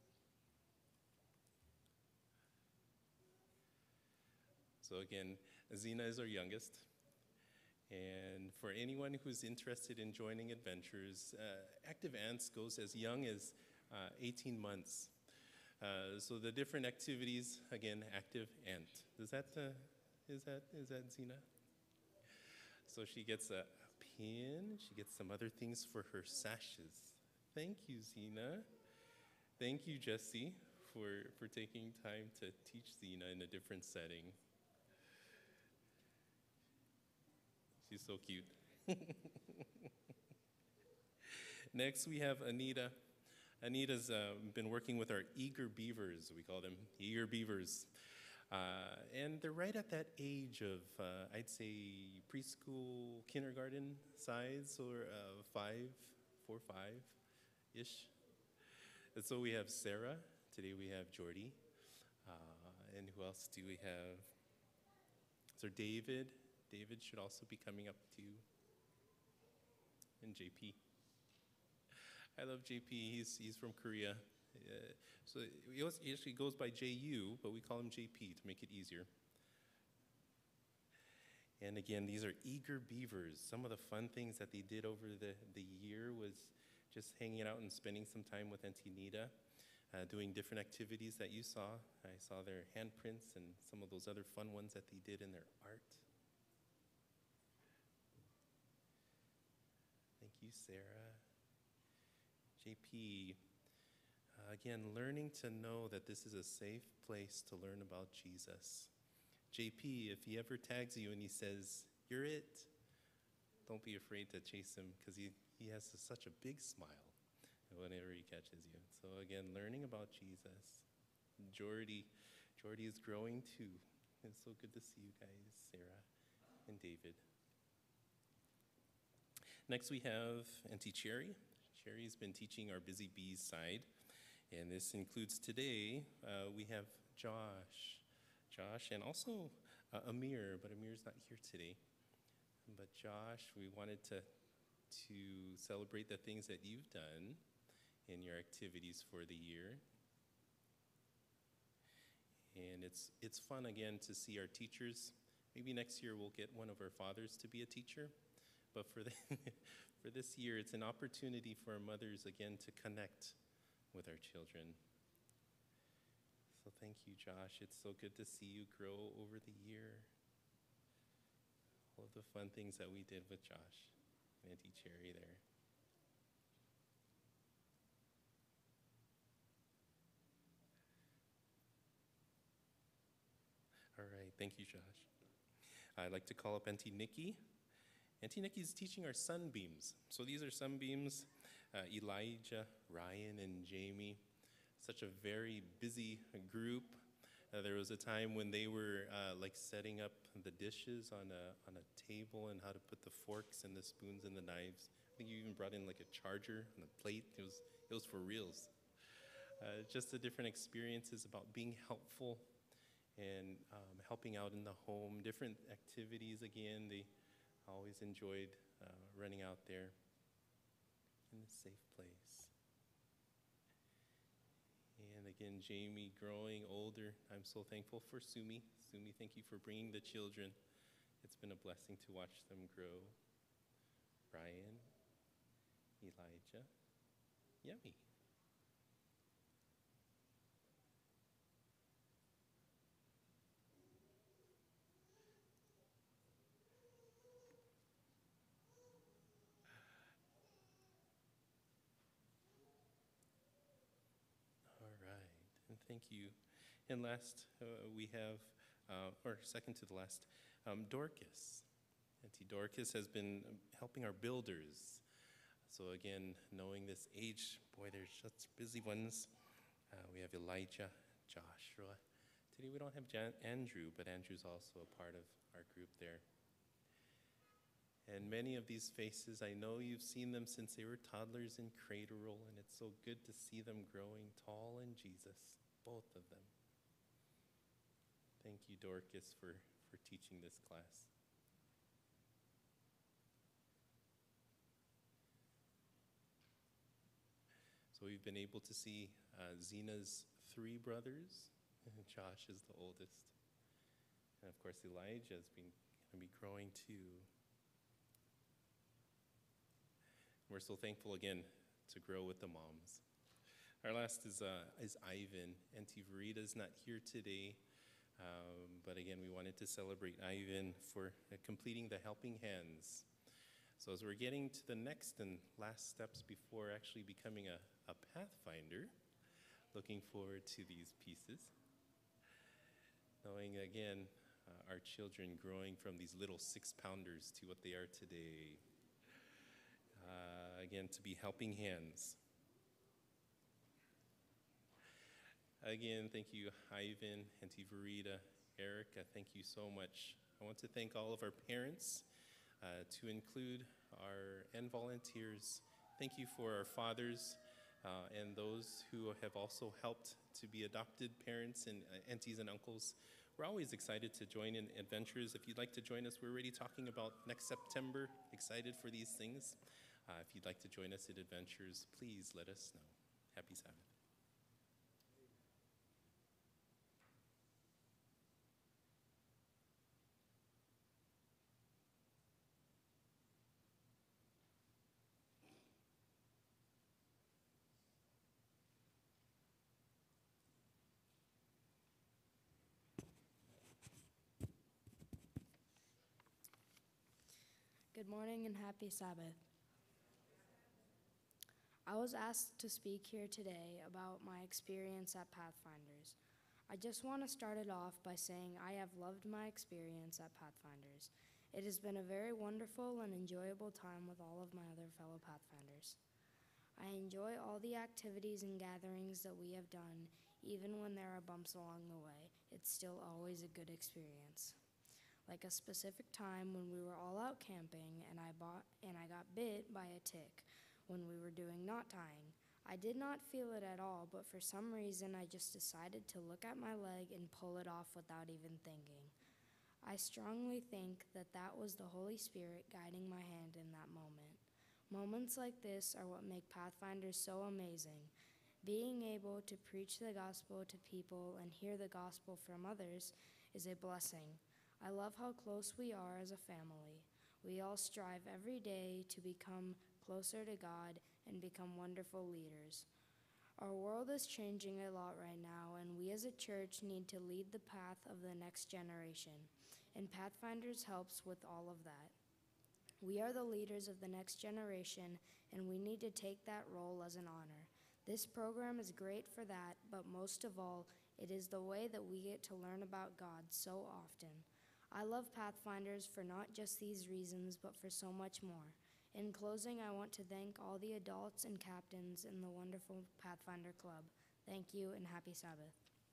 So again, Zena is our youngest. And for anyone who's interested in joining adventures, uh, Active Ants goes as young as uh, eighteen months. Uh, so the different activities, again, Active Ant. Is that, uh, is that, is that Zena? So she gets a, a pin. She gets some other things for her sashes. Thank you, Zena. Thank you, Jessie, for, for taking time to teach Zena in a different setting. She's so cute. Next, we have Anita. Anita's uh, been working with our eager beavers, we call them eager beavers. Uh, and they're right at that age of, uh, I'd say, preschool, kindergarten size, or uh, five, four, five-ish. And so we have Sarah. Today we have Jordy. Uh, and who else do we have? So David. David should also be coming up too. And J P. I love J P. He's he's from Korea. Uh, so he actually goes by J U, but we call him J P to make it easier. And again, these are eager beavers. Some of the fun things that they did over the, the year was just hanging out and spending some time with Auntie Nita, uh, doing different activities that you saw. I saw their handprints and some of those other fun ones that they did in their art. Thank you, Sarah. J P, uh, Uh, again, learning to know that this is a safe place to learn about Jesus. J P, if he ever tags you and he says, "You're it," don't be afraid to chase him, because he, he has such a big smile whenever he catches you. So again, learning about Jesus. Jordy, Jordy is growing too. It's so good to see you guys, Sarah and David. Next we have Auntie Cherry. Cherry's been teaching our Busy Bees side, and this includes today, uh, we have Josh. Josh, and also uh, Amir, but Amir's not here today. But Josh, we wanted to, to celebrate the things that you've done in your activities for the year. And it's, it's fun, again, to see our teachers. Maybe next year we'll get one of our fathers to be a teacher. But for, the for this year, it's an opportunity for our mothers, again, to connect with our children. So thank you, Josh. It's so good to see you grow over the year. All of the fun things that we did with Josh and Auntie Cherry there. All right, thank you, Josh. I'd like to call up Auntie Nikki. Auntie Nikki's teaching our sunbeams. So these are sunbeams, uh, Elijah, Ryan, and Jamie. Such a very busy group. Uh, there was a time when they were uh, like setting up the dishes on a, on a table, and how to put the forks and the spoons and the knives. I think you even brought in like a charger and a plate. It was, it was for reals. Uh, just the different experiences about being helpful and um, helping out in the home, different activities. Again, they always enjoyed uh, running out there in a safe place. And again, Jamie growing older. I'm so thankful for Sumi. Sumi, thank you for bringing the children. It's been a blessing to watch them grow. Brian, Elijah, Yummy. And thank you. And last, uh, we have, uh, or second to the last, um, Dorcas. Auntie Dorcas has been helping our builders. So again, knowing this age, boy, there's such busy ones. Uh, we have Elijah, Joshua. Today we don't have Jan- Andrew, but Andrew's also a part of our group there. And many of these faces, I know you've seen them since they were toddlers in cradle, and it's so good to see them growing tall in Jesus, both of them. Thank you, Dorcas, for, for teaching this class. So we've been able to see uh, Zena's three brothers, and Josh is the oldest. And of course, Elijah's been going to be growing too. We're so thankful again to grow with the moms. Our last is uh, is Ivan. Auntie Verita's not here today, um, but again, we wanted to celebrate Ivan for uh, completing the helping hands. So as we're getting to the next and last steps before actually becoming a, a Pathfinder, looking forward to these pieces. Knowing again, uh, our children growing from these little six-pounders to what they are today. Uh, again, to be helping hands. Again, thank you, Ivan, Auntie Verita, Eric. I thank you so much. I want to thank all of our parents, uh, to include our and volunteers. Thank you for our fathers uh, and those who have also helped to be adopted parents and uh, aunties and uncles. We're always excited to join in adventures. If you'd like to join us, we're already talking about next September. Excited for these things. Uh, if you'd like to join us at adventures, please let us know. Happy Sabbath. Good morning and happy Sabbath. I was asked to speak here today about my experience at Pathfinders. I just want to start it off by saying I have loved my experience at Pathfinders. It has been a very wonderful and enjoyable time with all of my other fellow Pathfinders. I enjoy all the activities and gatherings that we have done, even when there are bumps along the way. It's still always a good experience. Like a specific time when we were all out camping and I bought and I got bit by a tick when we were doing knot tying. I did not feel it at all, but for some reason I just decided to look at my leg and pull it off without even thinking. I strongly think that that was the Holy Spirit guiding my hand in that moment. Moments like this are what make Pathfinders so amazing. Being able to preach the gospel to people and hear the gospel from others is a blessing. I love how close we are as a family. We all strive every day to become closer to God and become wonderful leaders. Our world is changing a lot right now, and we as a church need to lead the path of the next generation, and Pathfinders helps with all of that. We are the leaders of the next generation, and we need to take that role as an honor. This program is great for that, but most of all, it is the way that we get to learn about God so often. I love Pathfinders for not just these reasons, but for so much more. In closing, I want to thank all the adults and captains in the wonderful Pathfinder Club. Thank you, and happy Sabbath.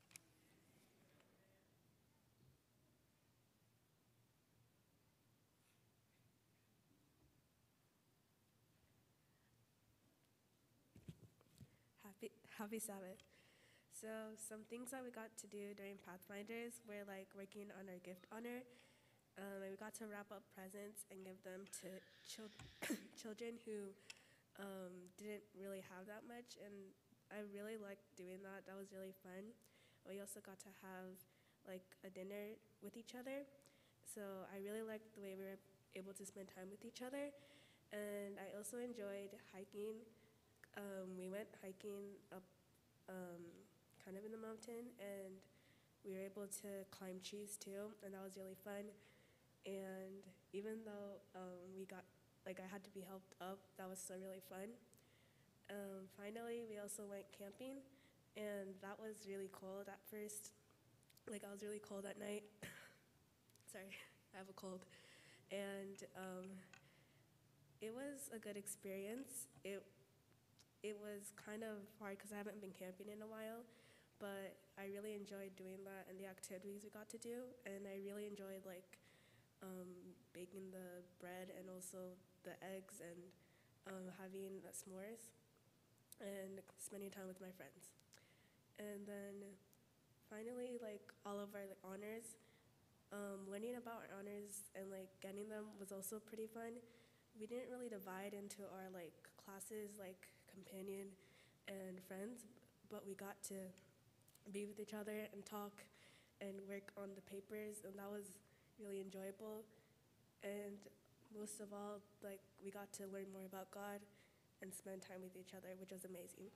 Happy, happy Sabbath. So some things that we got to do during Pathfinders were like working on our gift honor. Um, and we got to wrap up presents and give them to chil- children who um, didn't really have that much. And I really liked doing that. That was really fun. We also got to have like a dinner with each other. So I really liked the way we were able to spend time with each other. And I also enjoyed hiking. Um, we went hiking up um, kind of in the mountain, and we were able to climb trees too, and that was really fun. And even though um, we got, like I had to be helped up, that was still really fun. Um, finally, we also went camping, and that was really cold at first. Like I was really cold at night. Sorry, I have a cold. And um, it was a good experience. It It was kind of hard because I haven't been camping in a while, but I really enjoyed doing that and the activities we got to do, and I really enjoyed like um, baking the bread and also the eggs and um, having the s'mores and spending time with my friends. And then finally, like all of our like, honors, um, learning about our honors and like getting them was also pretty fun. We didn't really divide into our like classes like companion and friends, but we got to be with each other and talk and work on the papers, and that was really enjoyable. And most of all, like we got to learn more about God and spend time with each other, which was amazing.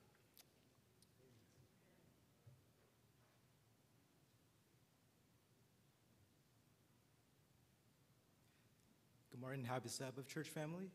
Good morning, happy Sabbath, church family.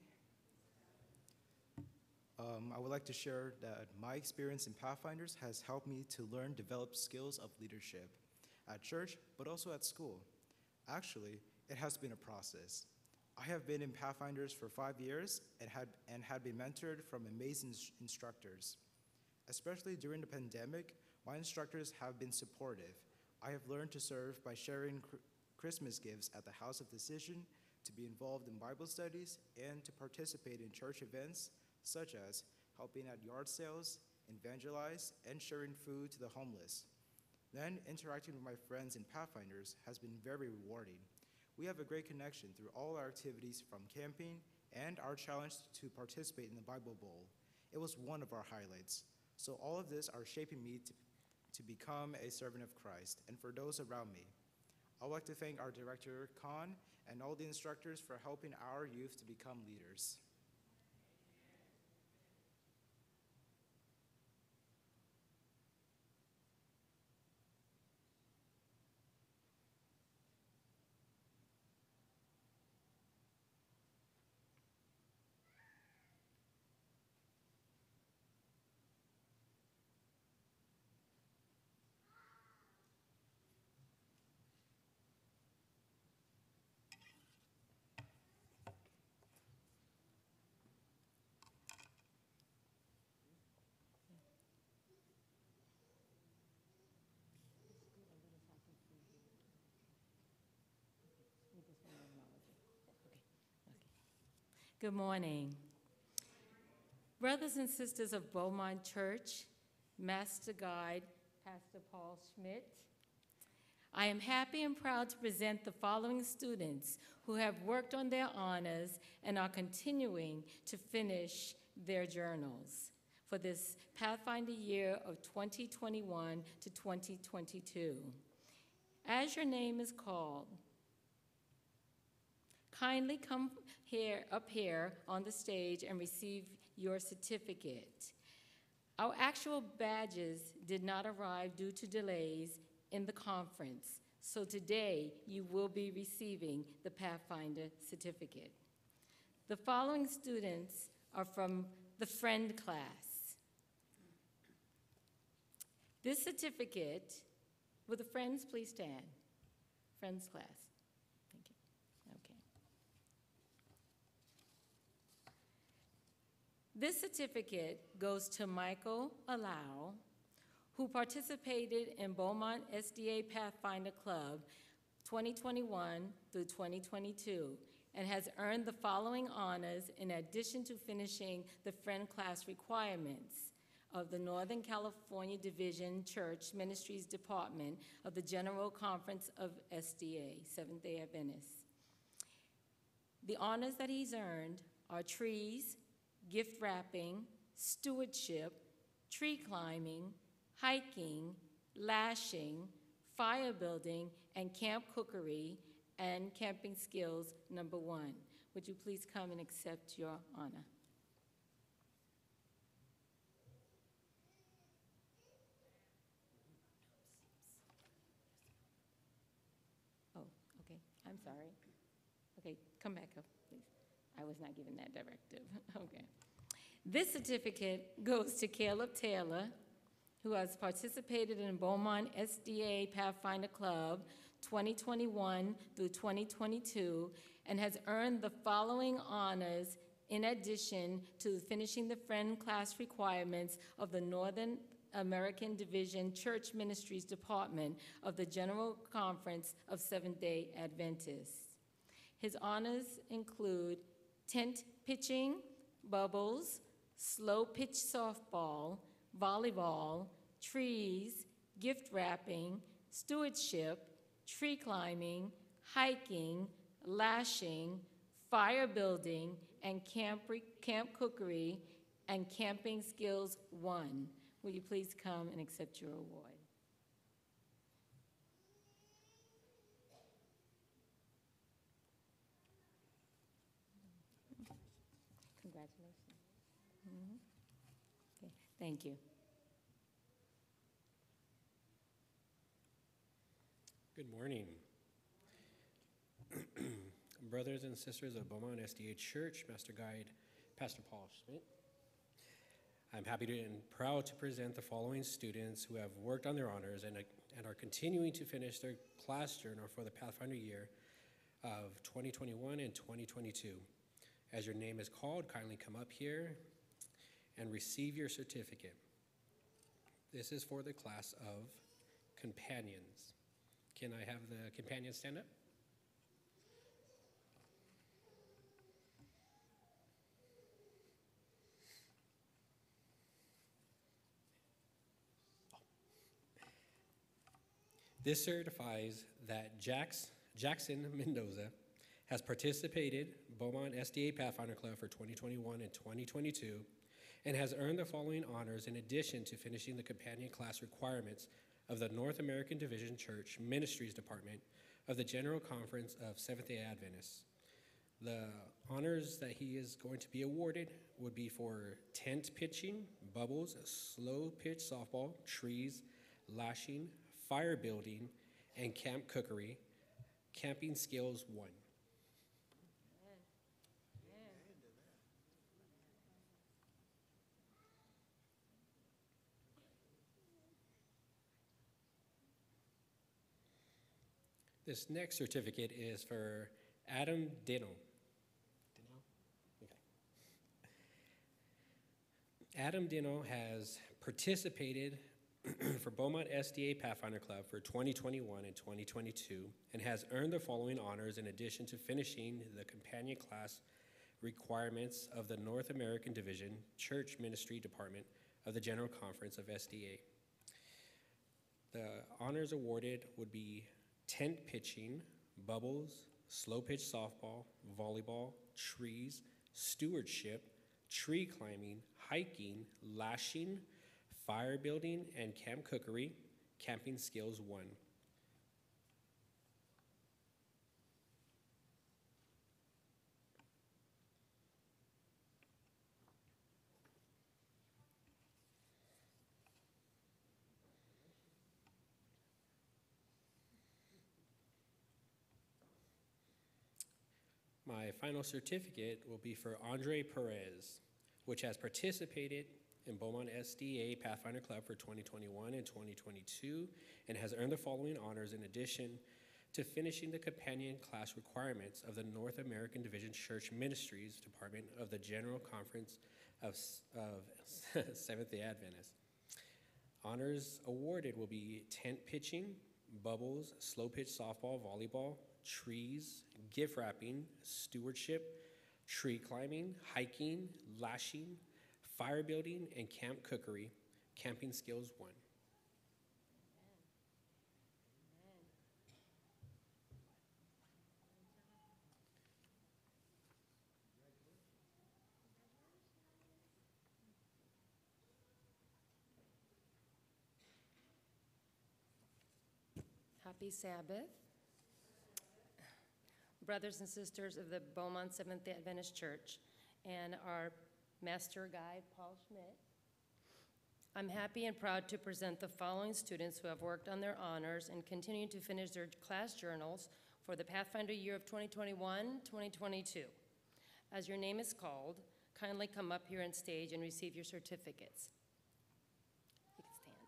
Um, I would like to share that my experience in Pathfinders has helped me to learn, develop skills of leadership at church, but also at school. Actually, it has been a process. I have been in Pathfinders for five years and had, and had been mentored from amazing instructors. Especially during the pandemic, my instructors have been supportive. I have learned to serve by sharing cr- Christmas gifts at the House of Decision, to be involved in Bible studies, and to participate in church events such as helping at yard sales, evangelize, and sharing food to the homeless. Then, interacting with my friends in Pathfinders has been very rewarding. We have a great connection through all our activities from camping and our challenge to participate in the Bible Bowl. It was one of our highlights. So all of this are shaping me to, to become a servant of Christ and for those around me. I would like to thank our director, Khan, and all the instructors for helping our youth to become leaders. Good morning. Brothers and sisters of Beaumont Church, Master Guide, Pastor Paul Schmidt, I am happy and proud to present the following students who have worked on their honors and are continuing to finish their journals for this Pathfinder year of twenty twenty-one to twenty twenty-two. As your name is called, kindly come here, up here on the stage and receive your certificate. Our actual badges did not arrive due to delays in the conference, so today you will be receiving the Pathfinder certificate. The following students are from the Friend class. This certificate, will the Friends please stand? Friends class. Thank you. Okay. This certificate goes to Michael Alau, who participated in Beaumont S D A Pathfinder Club twenty twenty-one through twenty twenty-two and has earned the following honors in addition to finishing the Friend class requirements of the Northern California Division Church Ministries Department of the General Conference of S D A, Seventh-day Adventists. The honors that he's earned are trees, gift wrapping, stewardship, tree climbing, hiking, lashing, fire building, and camp cookery and camping skills number one. Would you please come and accept your honor? Oh, okay, I'm sorry. Okay, come back up, please. I was not given that directive. Okay. This certificate goes to Caleb Taylor, who has participated in Beaumont S D A Pathfinder Club twenty twenty-one through twenty twenty-two and has earned the following honors in addition to finishing the Friend class requirements of the Northern American Division Church Ministries Department of the General Conference of Seventh-day Adventists. His honors include tent pitching, bubbles, slow pitch softball, volleyball, trees, gift wrapping, stewardship, tree climbing, hiking, lashing, fire building, and camp, camp cookery, and camping skills one. Will you please come and accept your award? Congratulations. Mm-hmm. Okay, thank you. Good morning. Brothers and sisters of Beaumont S D A Church, Master Guide, Pastor Paul Schmidt. I'm happy to and proud to present the following students who have worked on their honors and, and are continuing to finish their class journal for the Pathfinder year of twenty twenty-one and twenty twenty-two. As your name is called, kindly come up here and receive your certificate. This is for the class of companions. Can I have the companions stand up? This certifies that Jax, Jackson Mendoza has participated Beaumont S D A Pathfinder Club for twenty twenty-one and twenty twenty-two and has earned the following honors in addition to finishing the companion class requirements of the North American Division Church Ministries Department of the General Conference of Seventh-day Adventists. The honors that he is going to be awarded would be for tent pitching, bubbles, slow pitch softball, trees, lashing, fire building, and camp cookery, camping skills one. This next certificate is for Adam Dino. Dino? Okay. Adam Dino has participated for Beaumont S D A Pathfinder Club for twenty twenty-one and twenty twenty-two and has earned the following honors in addition to finishing the companion class requirements of the North American Division Church Ministry Department of the General Conference of S D A. The honors awarded would be tent pitching, bubbles, slow pitch softball, volleyball, trees, stewardship, tree climbing, hiking, lashing, fire building, and camp cookery, camping skills one. My final certificate will be for Andre Perez, which has participated in Beaumont S D A Pathfinder Club for twenty twenty-one and twenty twenty-two and has earned the following honors in addition to finishing the companion class requirements of the North American Division Church Ministries Department of the General Conference of, of Seventh-day Adventists. Honors awarded will be tent pitching, bubbles, slow pitch softball, volleyball, trees, gift wrapping, stewardship, tree climbing, hiking, lashing, fire building, and camp cookery, camping skills one. Happy Sabbath. Brothers and sisters of the Beaumont Seventh-day Adventist Church and our master guide, Paul Schmidt, I'm happy and proud to present the following students who have worked on their honors and continue to finish their class journals for the Pathfinder year of twenty twenty-one twenty twenty-two. As your name is called, kindly come up here on stage and receive your certificates. You can stand.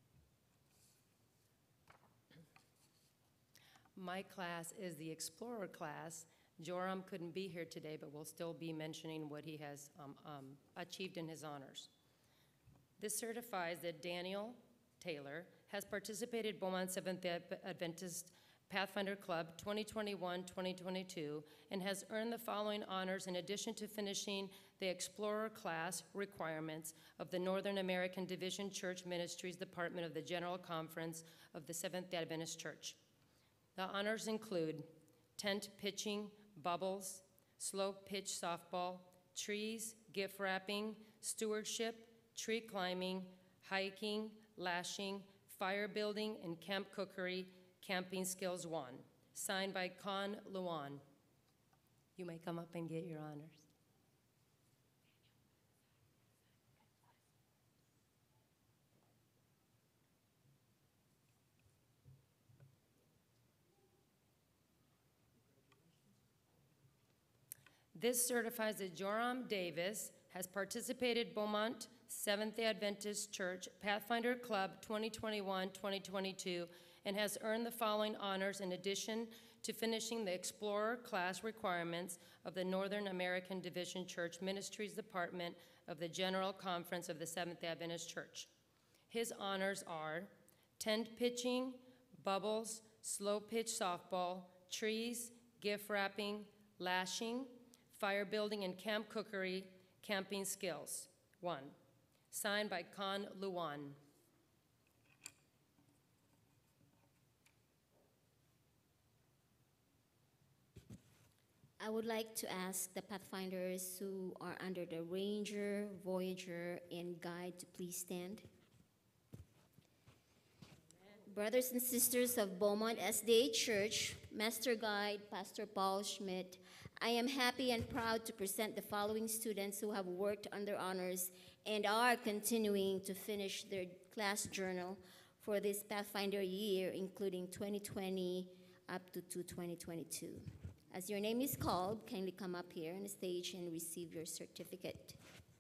My class is the Explorer class. Joram couldn't be here today, but we'll still be mentioning what he has um, um, achieved in his honors. This certifies that Daniel Taylor has participated in Beaumont Seventh-day Adventist Pathfinder Club twenty twenty-one twenty twenty-two and has earned the following honors in addition to finishing the Explorer class requirements of the Northern American Division Church Ministries Department of the General Conference of the Seventh-day Adventist Church. The honors include tent pitching, bubbles, slow pitch softball, trees, gift wrapping, stewardship, tree climbing, hiking, lashing, fire building, and camp cookery, camping skills one. Signed by Con Luan. You may come up and get your honors. This certifies that Joram Davis has participated in Beaumont Seventh-day Adventist Church Pathfinder Club twenty twenty-one twenty twenty-two and has earned the following honors in addition to finishing the Explorer class requirements of the Northern American Division Church Ministries Department of the General Conference of the Seventh-day Adventist Church. His honors are tent pitching, bubbles, slow pitch softball, trees, gift wrapping, lashing, fire building and camp cookery, camping skills, one. Signed by Con Luan. I would like to ask the Pathfinders who are under the Ranger, Voyager, and Guide to please stand. Brothers and sisters of Beaumont S D A Church, Master Guide, Pastor Paul Schmidt, I am happy and proud to present the following students who have worked on their honors and are continuing to finish their class journal for this Pathfinder year, including twenty twenty up to, to twenty twenty-two. As your name is called, kindly come up here on the stage and receive your certificate.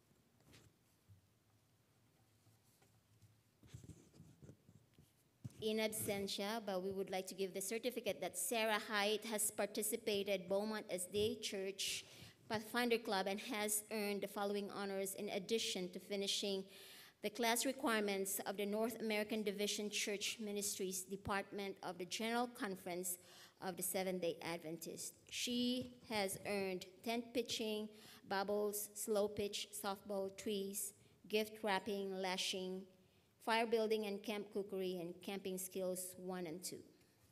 In absentia, but we would like to give the certificate that Sarah Haidt has participated Beaumont S D A Church Pathfinder Club and has earned the following honors in addition to finishing the class requirements of the North American Division Church Ministries Department of the General Conference of the Seventh-day Adventists. She has earned tent pitching, bubbles, slow pitch, softball, trees, gift wrapping, lashing, fire building and camp cookery, and camping skills one and two.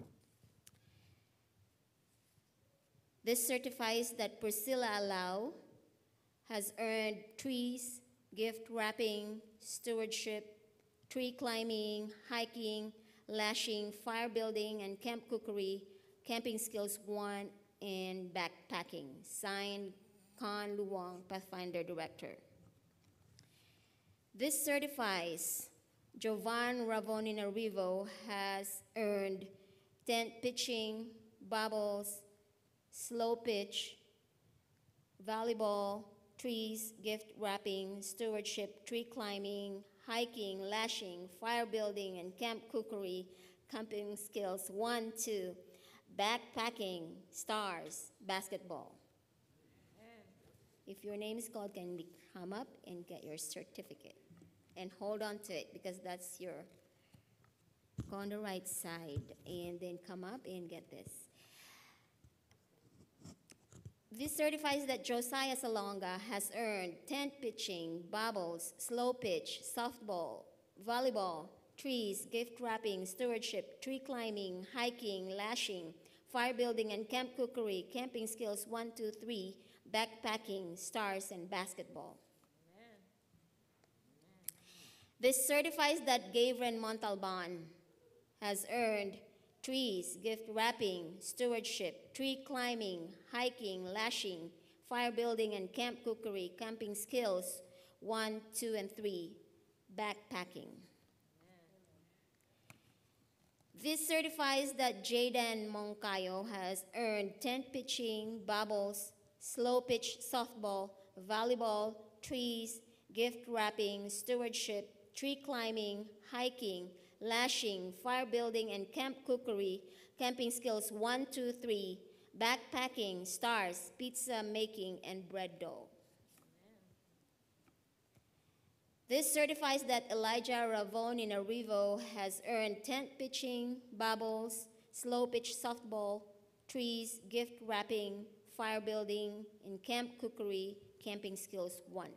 This certifies that Priscilla Alau has earned trees, gift wrapping, stewardship, tree climbing, hiking, lashing, fire building, and camp cookery, camping skills one, and backpacking. Signed, Con Luong, Pathfinder Director. This certifies Jovan Ravonina-Rivo has earned tent pitching, bubbles, slow pitch, volleyball, trees, gift wrapping, stewardship, tree climbing, hiking, lashing, fire building, and camp cookery, camping skills one, two, backpacking, stars, basketball. If your name is called, can you come up and get your certificate? And hold on to it, because that's your, go on the right side, and then come up and get this. This certifies that Josiah Salonga has earned tent pitching, bubbles, slow pitch, softball, volleyball, trees, gift wrapping, stewardship, tree climbing, hiking, lashing, fire building, and camp cookery, camping skills one, two, three, backpacking, stars, and basketball. This certifies that Gavren Montalban has earned trees, gift wrapping, stewardship, tree climbing, hiking, lashing, fire building, and camp cookery, camping skills one, two, and three, backpacking. This certifies that Jaden Moncayo has earned tent pitching, bubbles, slow pitch softball, volleyball, trees, gift wrapping, stewardship, tree climbing, hiking, lashing, fire building, and camp cookery, camping skills one, two, three, backpacking, stars, pizza making, and bread dough. This certifies that Elijah Ravon in Arrivo has earned tent pitching, bubbles, slow pitch softball, trees, gift wrapping, fire building, and camp cookery, camping skills one.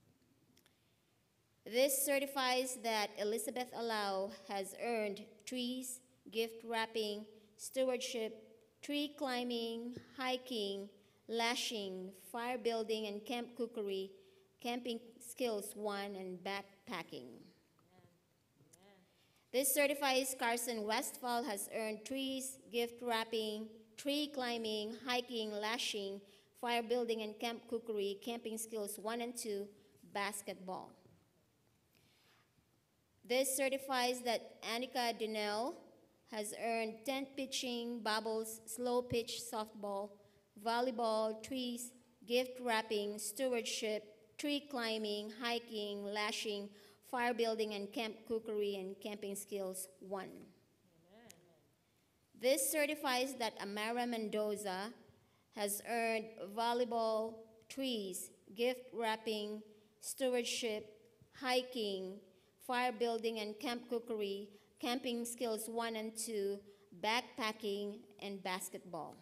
This certifies that Elizabeth Alau has earned trees, gift wrapping, stewardship, tree climbing, hiking, lashing, fire building, and camp cookery, camping skills one, and backpacking. This certifies Carson Westphal has earned trees, gift wrapping, tree climbing, hiking, lashing, fire building, and camp cookery, camping skills one and two, basketball. This certifies that Annika Dinell has earned tent pitching, bubbles, slow pitch softball, volleyball, trees, gift wrapping, stewardship, tree climbing, hiking, lashing, fire building, and camp cookery, and camping skills one. Amen. This certifies that Amara Mendoza has earned volleyball, trees, gift wrapping, stewardship, hiking, fire building, and camp cookery, camping skills one and two, backpacking, and basketball.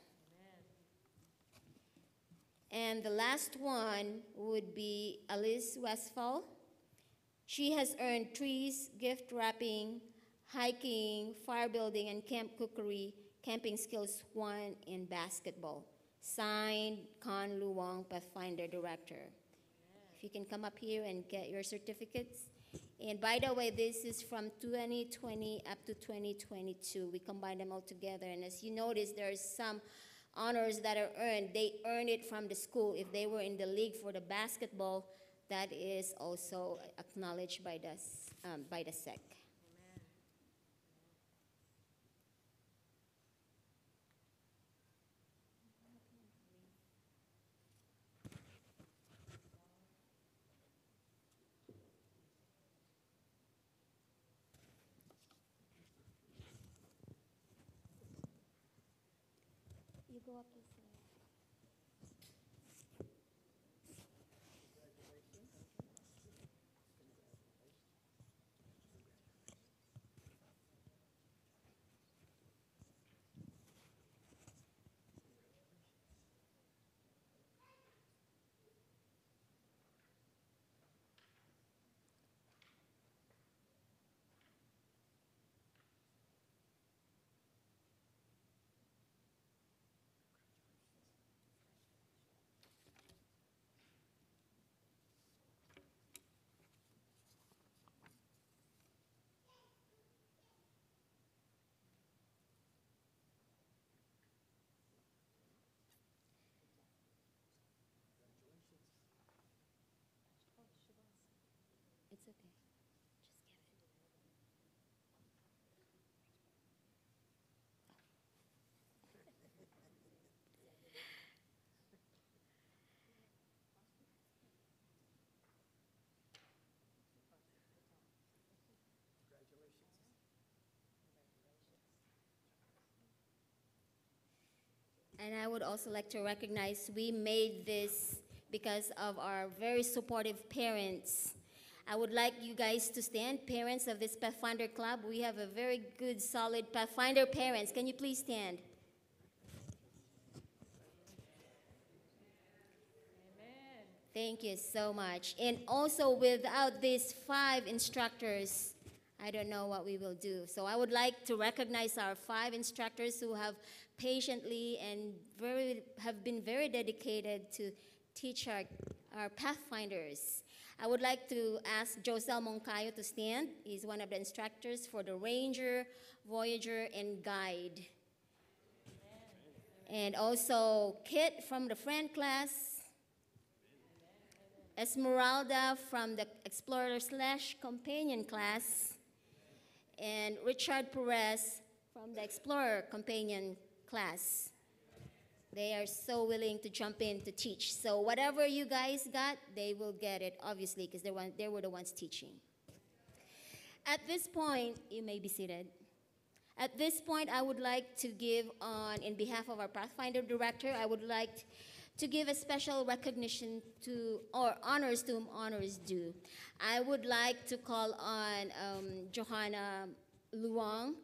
Amen. And the last one would be Alice Westphal. She has earned trees, gift wrapping, hiking, fire building, and camp cookery, camping skills one, and basketball. Signed, Con Luong, Pathfinder Director. Amen. If you can come up here and get your certificates. And by the way, this is from twenty twenty up to twenty twenty-two. We combine them all together. And as you notice, there are some honors that are earned. They earn it from the school. If they were in the league for the basketball, that is also acknowledged by the, um, by the S E C. You go up this way. And I would also like to recognize we made this because of our very supportive parents. I would like you guys to stand, parents of this Pathfinder Club. We have a very good, solid Pathfinder parents. Can you please stand? Amen. Thank you so much. And also, without these five instructors, I don't know what we will do. So I would like to recognize our five instructors who have patiently and very have been very dedicated to teach our, our Pathfinders. I would like to ask Josel Moncayo to stand. He's one of the instructors for the Ranger, Voyager, and Guide. And also Kit from the Friend class, Esmeralda from the Explorer slash Companion class, and Richard Perez from the Explorer Companion class. They are so willing to jump in to teach. So whatever you guys got, they will get it, obviously, because they, they were the ones teaching. At this point, you may be seated. At this point, I would like to give on, in behalf of our Pathfinder Director, I would like to give a special recognition to, or honors to whom honor is due. I would like to call on um, Johanna Luong.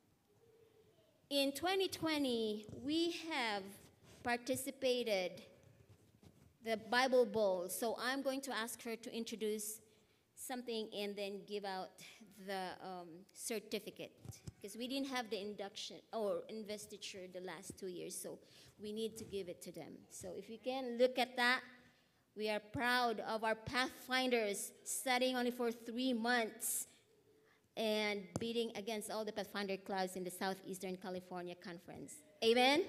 In twenty twenty, we have participated the Bible Bowl. So I'm going to ask her to introduce something and then give out the um, certificate. Because we didn't have the induction or investiture the last two years, so we need to give it to them. So if you can look at that, we are proud of our Pathfinders studying only for three months and beating against all the Pathfinder clubs in the Southeastern California Conference. Amen?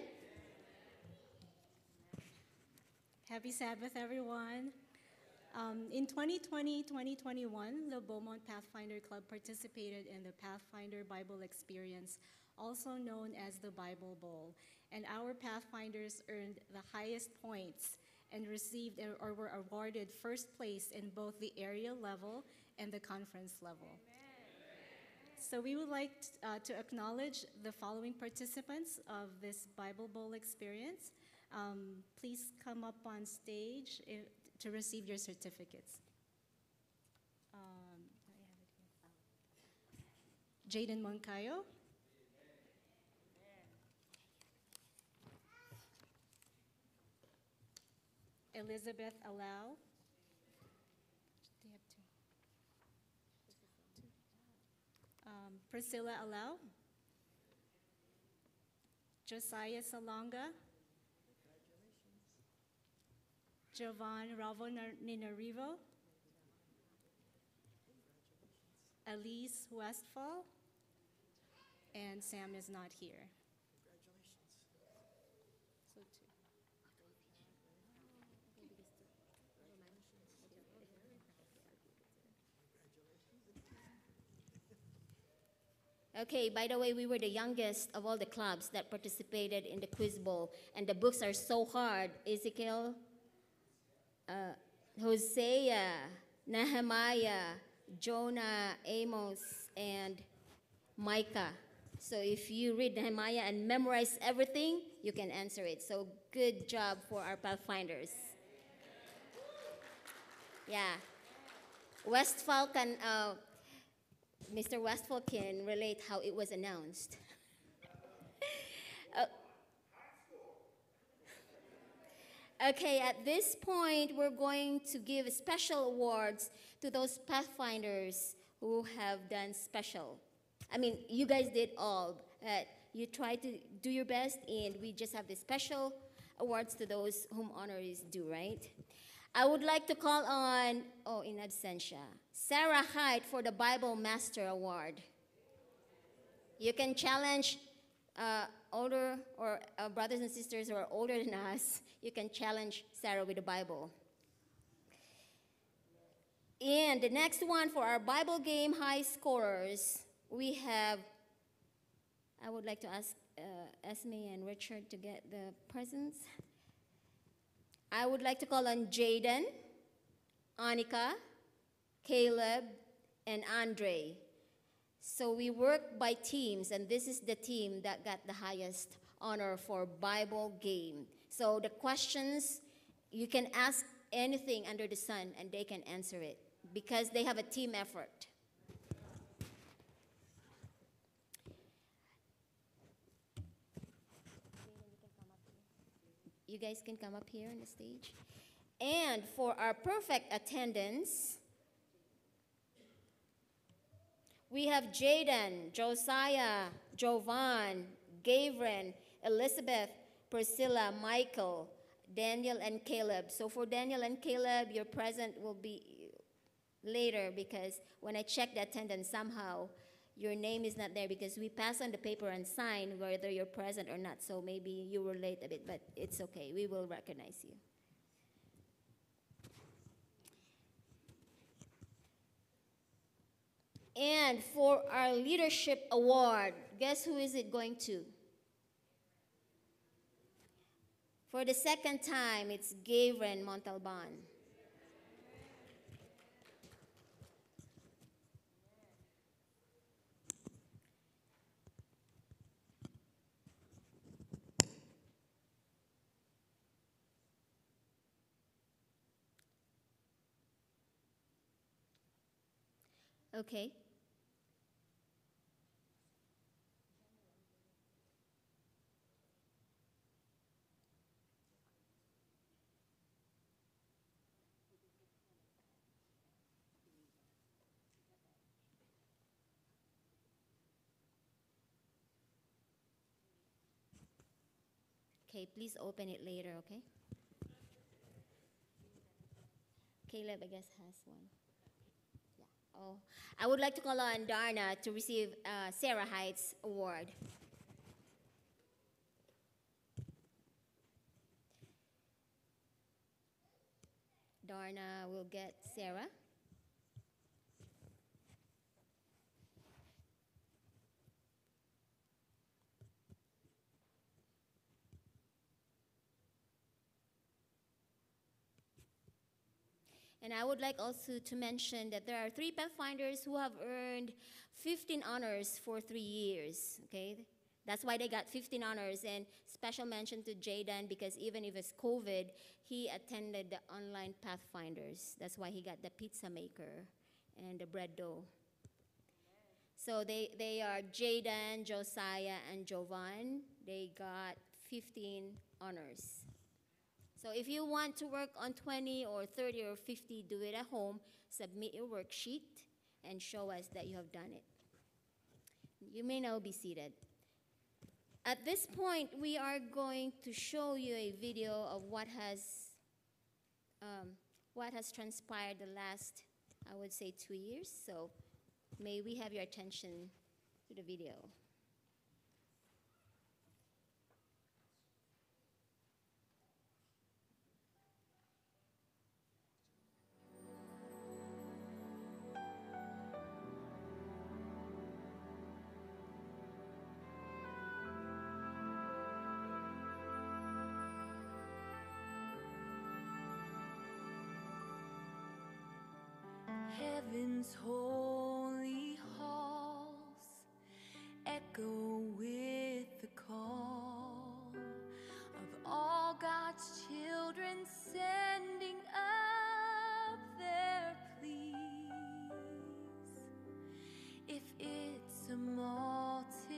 Happy Sabbath, everyone. Um, in twenty twenty, twenty twenty-one, the Beaumont Pathfinder Club participated in the Pathfinder Bible Experience, also known as the Bible Bowl. And our Pathfinders earned the highest points and received or were awarded first place in both the area level and the conference level. Amen. So we would like uh, to acknowledge the following participants of this Bible Bowl experience. Um, please come up on stage if, to receive your certificates. Um, Jaden Moncayo. Elizabeth Alau. They have two. Um, Priscilla Alau. Josiah Salonga. Jovan Ravo Ninarivo, Elise Westfall, and Sam is not here. So two. Okay, by the way, we were the youngest of all the clubs that participated in the quiz bowl, and the books are so hard. Ezekiel, Uh, Hosea, Nehemiah, Jonah, Amos, and Micah. So if you read Nehemiah and memorize everything, you can answer it. So good job for our Pathfinders. Yeah. Westfall can, uh, Mister Westfall can relate how it was announced. uh, Okay, at this point, we're going to give special awards to those Pathfinders who have done special. I mean, you guys did all. Uh, you tried to do your best, and we just have the special awards to those whom honor is due, right? I would like to call on, oh, in absentia, Sarah Hyde for the Bible Master Award. You can challenge uh, older or uh, brothers and sisters who are older than us. You can challenge Sarah with the Bible. And the next one for our Bible game high scorers, we have, I would like to ask uh, Esme and Richard to get the presents. I would like to call on Jaden, Annika, Caleb, and Andre. So we work by teams, and this is the team that got the highest honor for Bible game. So the questions, you can ask anything under the sun and they can answer it because they have a team effort. You guys can come up here on the stage. And for our perfect attendance, we have Jaden, Josiah, Jovan, Gavrin, Elizabeth, Priscilla, Michael, Daniel, and Caleb. So for Daniel and Caleb, your present will be later because when I check the attendance, somehow your name is not there because we pass on the paper and sign whether you're present or not. So maybe you were late a bit, but it's okay. We will recognize you. And for our leadership award, guess who is it going to? For the second time, it's Gavrin Montalban. Okay. Okay, please open it later, okay? Caleb, I guess, has one. Yeah. Oh, I would like to call on Darna to receive uh, Sarah Heights Award. Darna will get Sarah. And I would like also to mention that there are three Pathfinders who have earned fifteen honors for three years, okay? That's why they got fifteen honors, and special mention to Jaden because even if it's COVID, he attended the online Pathfinders. That's why he got the pizza maker and the bread dough. So they, they are Jaden, Josiah, and Jovan. They got fifteen honors. So if you want to work on twenty or thirty or fifty, do it at home, submit your worksheet, and show us that you have done it. You may now be seated. At this point, we are going to show you a video of what has, um, what has transpired the last, I would say, two years. So may we have your attention to the video. Heaven's holy halls echo with the call of all God's children sending up their pleas. If it's a multitude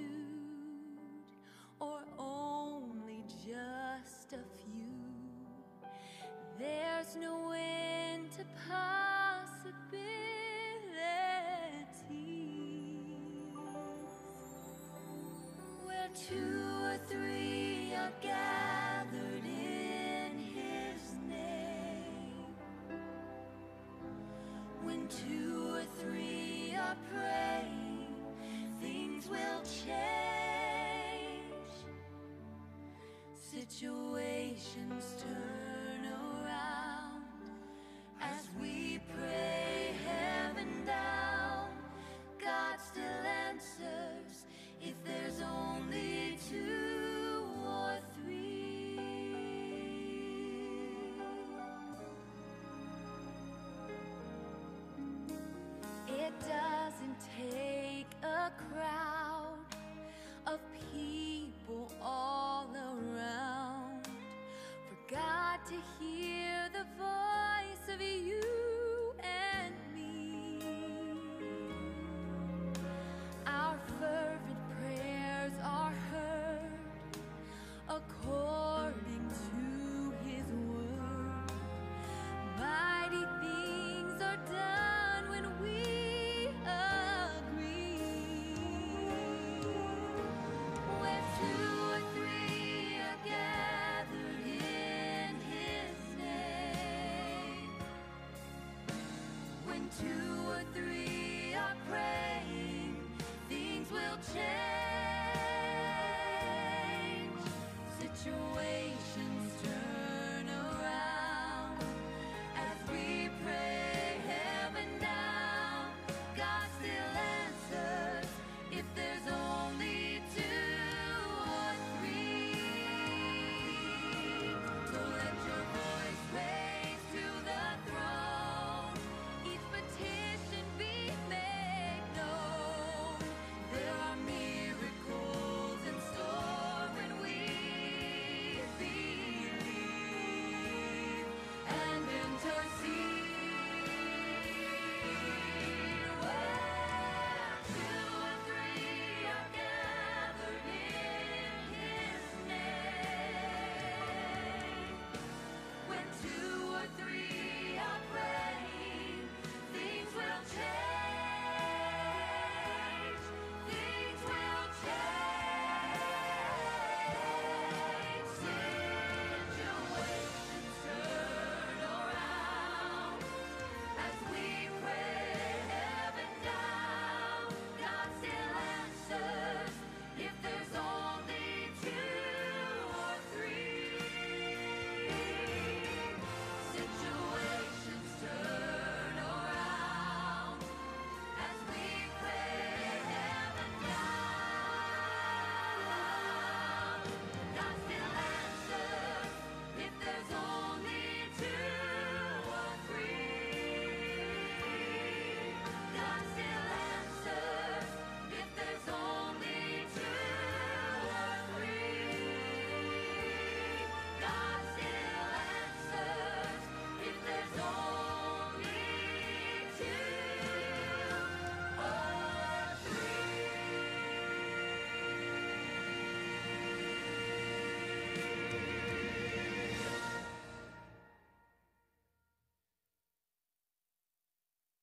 or only just a few, there's no end to possibilities. Where two or three are gathered in His name, when two or three are praying, things will change. Situations turn around as we pray heaven down. God still answers if there's only two or three. It doesn't take a crowd of people all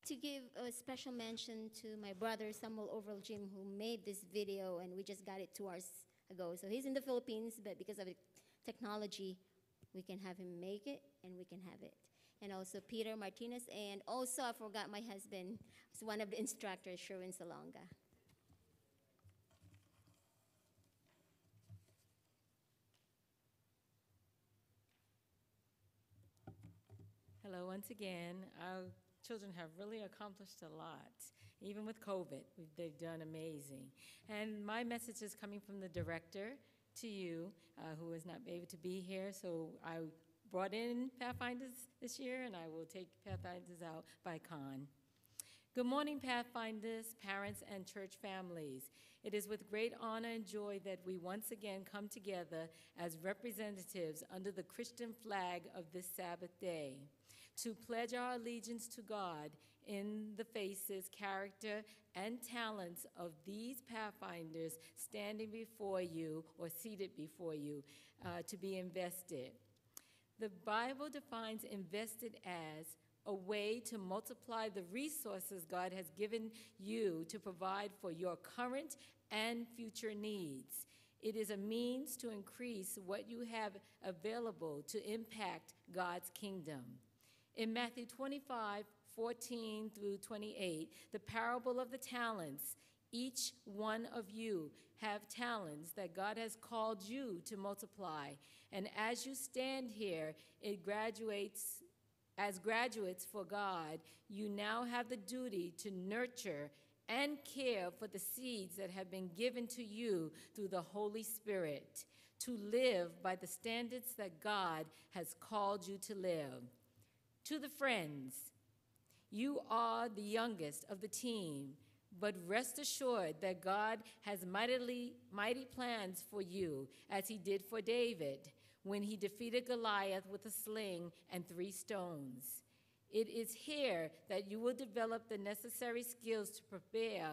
to give a special mention to my brother Samuel Overall Jim, who made this video, and we just got it two hours ago. So he's in the Philippines, but because of the technology, we can have him make it, and we can have it. And also Peter Martinez, and also I forgot my husband, who's one of the instructors, Sherwin Salonga. Hello, once again. Our children have really accomplished a lot. Even with COVID, we've, they've done amazing. And my message is coming from the director to you, uh, who is not able to be here. So I brought in Pathfinders this year, and I will take Pathfinders out by Con. Good morning, Pathfinders, parents, and church families. It is with great honor and joy that we once again come together as representatives under the Christian flag of this Sabbath day to pledge our allegiance to God in the faces, character, and talents of these Pathfinders standing before you or seated before you uh, to be invested. The Bible defines invested as a way to multiply the resources God has given you to provide for your current and future needs. It is a means to increase what you have available to impact God's kingdom. In Matthew twenty-five, fourteen through twenty-eight, the parable of the talents, each one of you have talents that God has called you to multiply. And as you stand here, it graduates, as graduates for God, you now have the duty to nurture and care for the seeds that have been given to you through the Holy Spirit, to live by the standards that God has called you to live. To the friends, you are the youngest of the team, but rest assured that God has mightily, mighty plans for you, as he did for David when he defeated Goliath with a sling and three stones. It is here that you will develop the necessary skills to prepare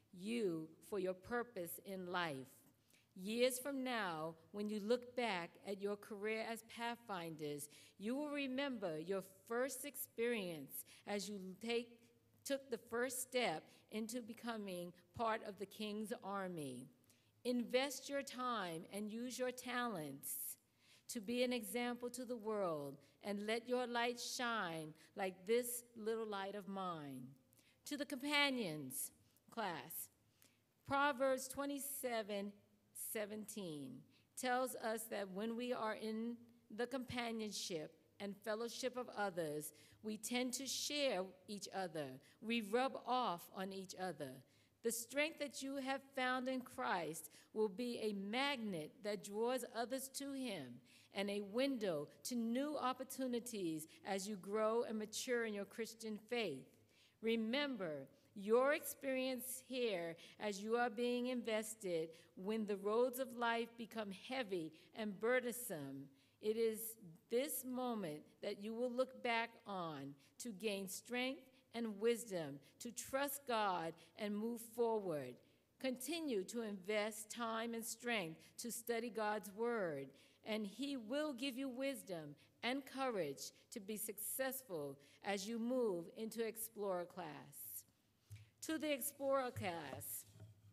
you for your purpose in life. Years from now, when you look back at your career as Pathfinders, you will remember your first experience as you take, took the first step into becoming part of the King's Army. Invest your time and use your talents to be an example to the world, and let your light shine like this little light of mine. To the companions class, Proverbs twenty-seven seventeen tells us that when we are in the companionship and fellowship of others, we tend to share each other. We rub off on each other. The strength that you have found in Christ will be a magnet that draws others to him and a window to new opportunities as you grow and mature in your Christian faith. Remember, your experience here as you are being invested when the roads of life become heavy and burdensome. It is this moment that you will look back on to gain strength and wisdom to trust God and move forward. Continue to invest time and strength to study God's word, and he will give you wisdom and courage to be successful as you move into Explorer class. To the Explorer class,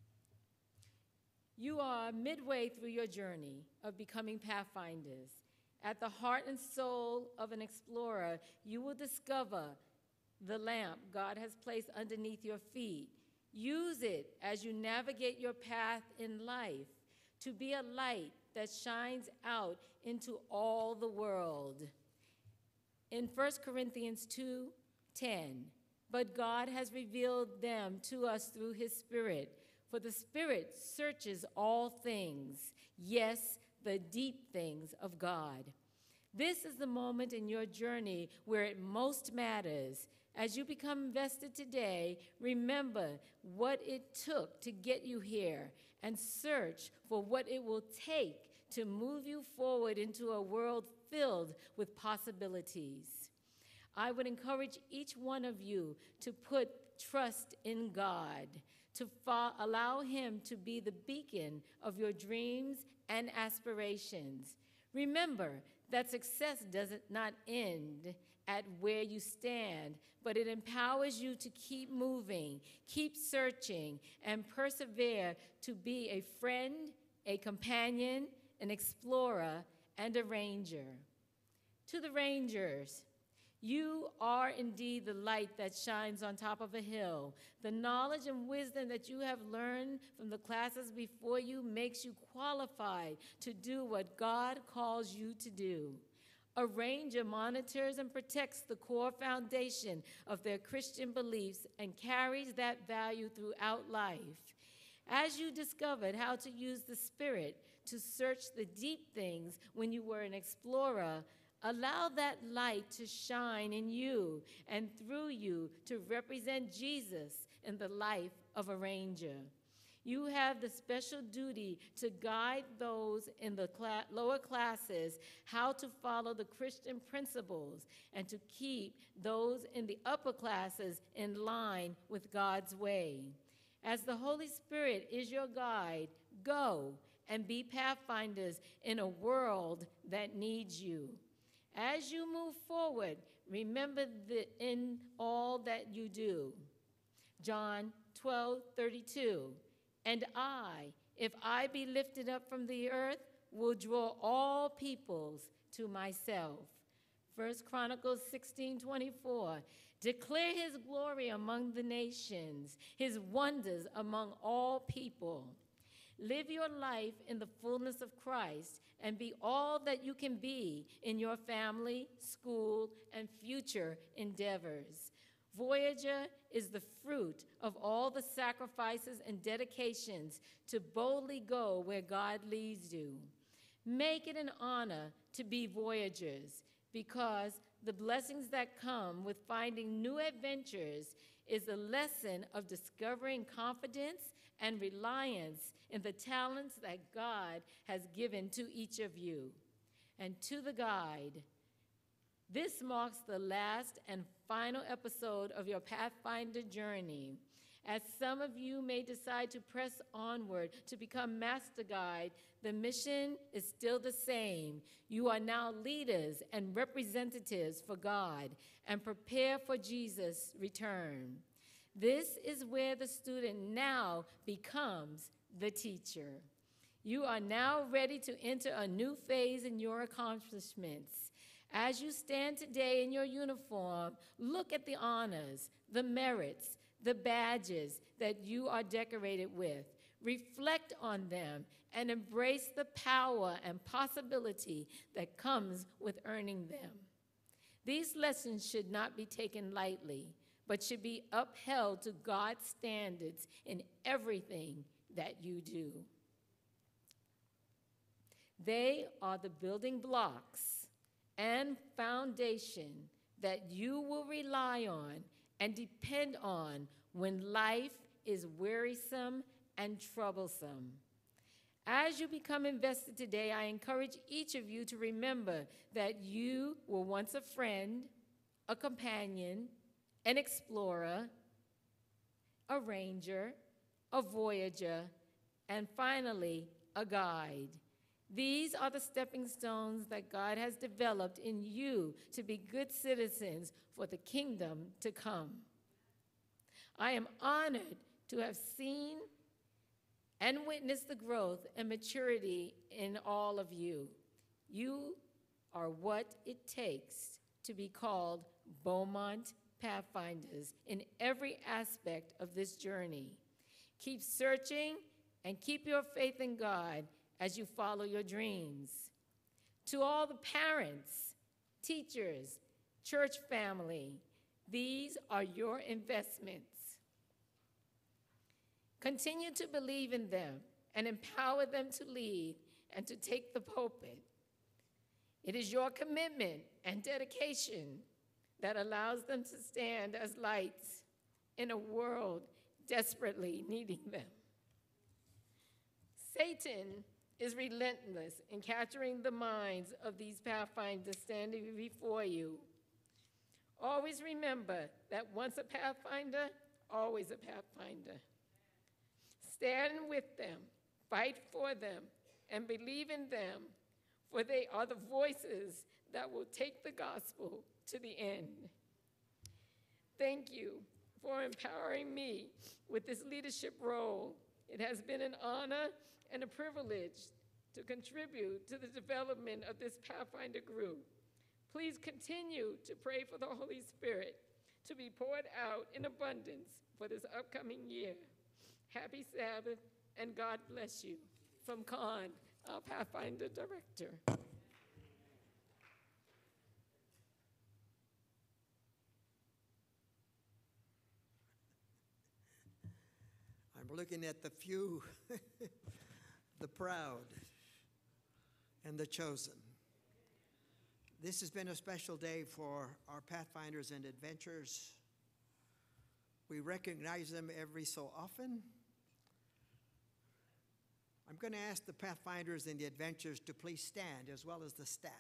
you are midway through your journey of becoming Pathfinders. At the heart and soul of an explorer, you will discover the lamp God has placed underneath your feet. Use it as you navigate your path in life to be a light that shines out into all the world. In First Corinthians two ten, but God has revealed them to us through his Spirit, for the Spirit searches all things, yes, the deep things of God. This is the moment in your journey where it most matters. As you become invested today, remember what it took to get you here and search for what it will take to move you forward into a world filled with possibilities. I would encourage each one of you to put trust in God, to fo- allow him to be the beacon of your dreams and aspirations. Remember that success does not end at where you stand, but it empowers you to keep moving, keep searching, and persevere to be a friend, a companion, an explorer, and a ranger. To the rangers, you are indeed the light that shines on top of a hill. The knowledge and wisdom that you have learned from the classes before you makes you qualified to do what God calls you to do. A ranger monitors and protects the core foundation of their Christian beliefs and carries that value throughout life. As you discovered how to use the Spirit to search the deep things when you were an explorer, allow that light to shine in you and through you to represent Jesus in the life of a ranger. You have the special duty to guide those in the cla- lower classes how to follow the Christian principles and to keep those in the upper classes in line with God's way. As the Holy Spirit is your guide, go and be pathfinders in a world that needs you. As you move forward, remember that in all that you do. John twelve thirty-two. And I, if I be lifted up from the earth, will draw all peoples to myself. First Chronicles sixteen twenty-four. Declare his glory among the nations, his wonders among all people. Live your life in the fullness of Christ and be all that you can be in your family, school, and future endeavors. Voyager is the fruit of all the sacrifices and dedications to boldly go where God leads you. Make it an honor to be voyagers, because the blessings that come with finding new adventures is a lesson of discovering confidence and reliance in the talents that God has given to each of you. And to the guide, this marks the last and final episode of your Pathfinder journey. As some of you may decide to press onward to become Master Guide, the mission is still the same. You are now leaders and representatives for God, and prepare for Jesus' return. This is where the student now becomes the teacher. You are now ready to enter a new phase in your accomplishments. As you stand today in your uniform, look at the honors, the merits, the badges that you are decorated with. Reflect on them and embrace the power and possibility that comes with earning them. These lessons should not be taken lightly, but should be upheld to God's standards in everything that you do. They are the building blocks and foundation that you will rely on and depend on when life is wearisome and troublesome. As you become invested today, I encourage each of you to remember that you were once a friend, a companion, an explorer, a ranger, a voyager, and finally, a guide. These are the stepping stones that God has developed in you to be good citizens for the kingdom to come. I am honored to have seen and witnessed the growth and maturity in all of you. You are what it takes to be called Beaumont Pathfinders in every aspect of this journey. Keep searching and keep your faith in God as you follow your dreams. To all the parents, teachers, church family, these are your investments. Continue to believe in them and empower them to lead and to take the pulpit. It is your commitment and dedication that allows them to stand as lights in a world desperately needing them. Satan is relentless in capturing the minds of these pathfinders standing before you. Always remember that once a pathfinder, always a pathfinder. Stand with them, fight for them, and believe in them, for they are the voices that will take the gospel to the end. Thank you for empowering me with this leadership role. It has been an honor and a privilege to contribute to the development of this Pathfinder group. Please continue to pray for the Holy Spirit to be poured out in abundance for this upcoming year. Happy Sabbath, and God bless you. From Khan, our Pathfinder Director. I'm looking at the few, the proud, and the chosen. This has been a special day for our Pathfinders and Adventurers. We recognize them every so often. I'm going to ask the Pathfinders and the Adventurers to please stand, as well as the staff.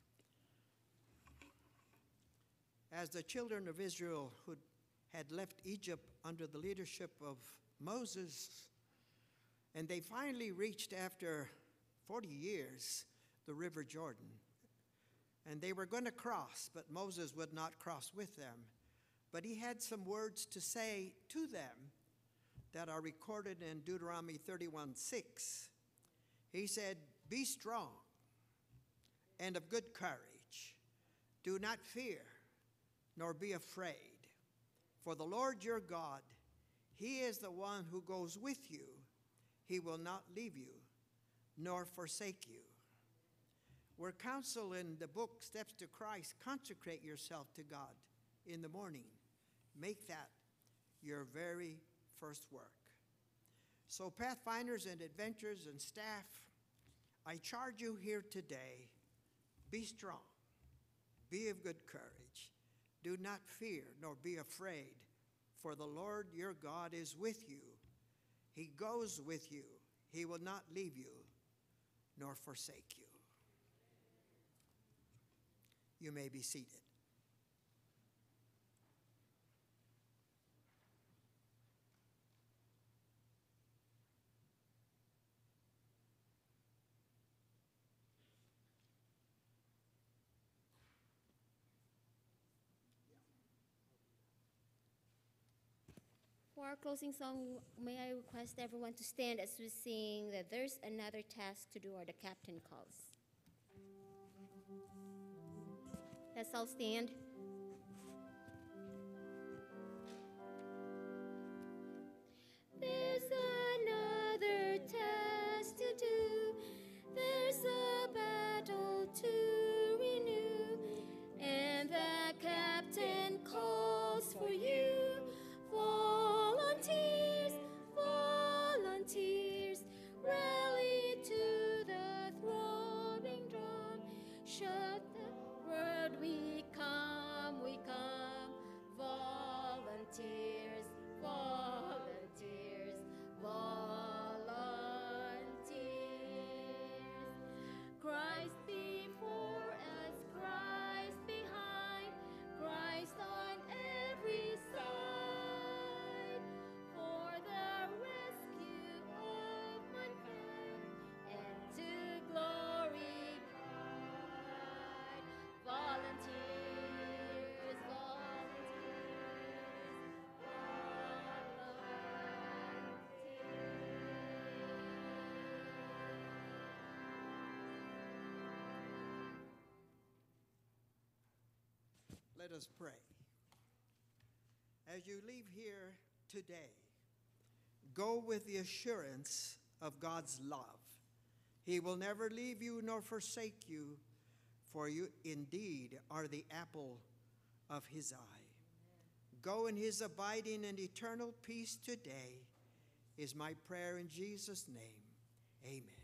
As the children of Israel who had left Egypt under the leadership of Moses, and they finally reached, after forty years, the River Jordan. And they were going to cross, but Moses would not cross with them. But he had some words to say to them that are recorded in Deuteronomy thirty-one six. He said, "Be strong and of good courage. Do not fear, nor be afraid. For the Lord your God, he is the one who goes with you. He will not leave you, nor forsake you." We're counseled in the book, Steps to Christ, consecrate yourself to God in the morning. Make that your very first work. So Pathfinders and Adventurers and staff, I charge you here today, be strong, be of good courage. Do not fear, nor be afraid, for the Lord your God is with you. He goes with you. He will not leave you, nor forsake you. You may be seated. For our closing song, may I request everyone to stand as we sing that there's another task to do, or the captain calls. Let's all stand. There's another task to do. There's a battle to renew. And the captain calls for you. Volunteers, volunteers, rally to the throbbing drum. Shout the word, we come, we come. Volunteers, volunteers, volunteers. Christ before us, Christ behind, Christ on every side. For the rescue of mankind and to glory bright. Volunteers, Let us pray. As you leave here today, go with the assurance of God's love. He will never leave you nor forsake you, for you indeed are the apple of his eye. Go in his abiding and eternal peace today, is my prayer in Jesus' name. Amen.